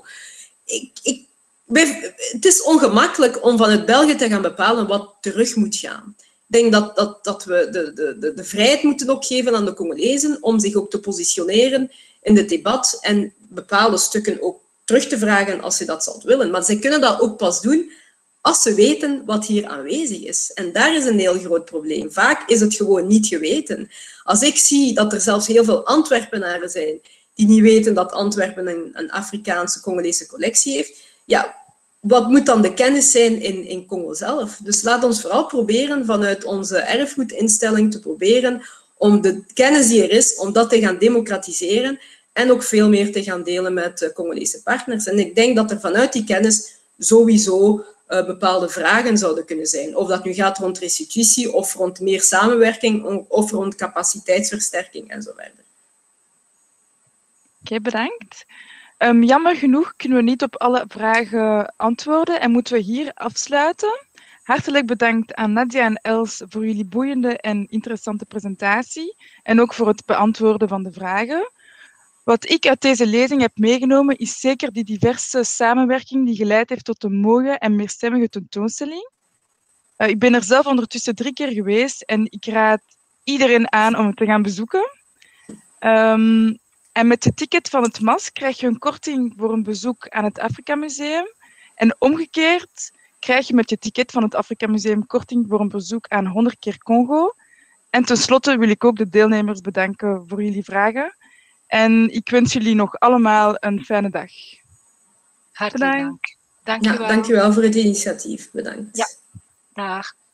Het is ongemakkelijk om vanuit België te gaan bepalen wat terug moet gaan. Ik denk dat we de vrijheid moeten ook geven aan de Congolezen om zich ook te positioneren in het debat en bepaalde stukken ook terug te vragen als ze dat zouden willen. Maar ze kunnen dat ook pas doen als ze weten wat hier aanwezig is. En daar is een heel groot probleem. Vaak is het gewoon niet geweten. Als ik zie dat er zelfs heel veel Antwerpenaren zijn die niet weten dat Antwerpen een Afrikaanse Congolese collectie heeft, ja, wat moet dan de kennis zijn in Congo zelf? Dus laat ons vooral proberen vanuit onze erfgoedinstelling te proberen om de kennis die er is, om dat te gaan democratiseren en ook veel meer te gaan delen met Congolese partners. En ik denk dat er vanuit die kennis sowieso bepaalde vragen zouden kunnen zijn. Of dat nu gaat rond restitutie, of rond meer samenwerking, of rond capaciteitsversterking en zo verder. Oké, bedankt. Jammer genoeg kunnen we niet op alle vragen antwoorden en moeten we hier afsluiten. Hartelijk bedankt aan Nadia en Els voor jullie boeiende en interessante presentatie en ook voor het beantwoorden van de vragen. Wat ik uit deze lezing heb meegenomen is zeker die diverse samenwerking die geleid heeft tot een mooie en meerstemmige tentoonstelling. Ik ben er zelf ondertussen 3 keer geweest en ik raad iedereen aan om het te gaan bezoeken. En met het ticket van het MAS krijg je een korting voor een bezoek aan het Afrika Museum. En omgekeerd krijg je met je ticket van het Afrika Museum korting voor een bezoek aan 100 keer Congo. En tenslotte wil ik ook de deelnemers bedanken voor jullie vragen. En ik wens jullie nog allemaal een fijne dag. Hartelijk dank. Dank je wel. Dank je wel voor het initiatief. Bedankt. Ja, dag.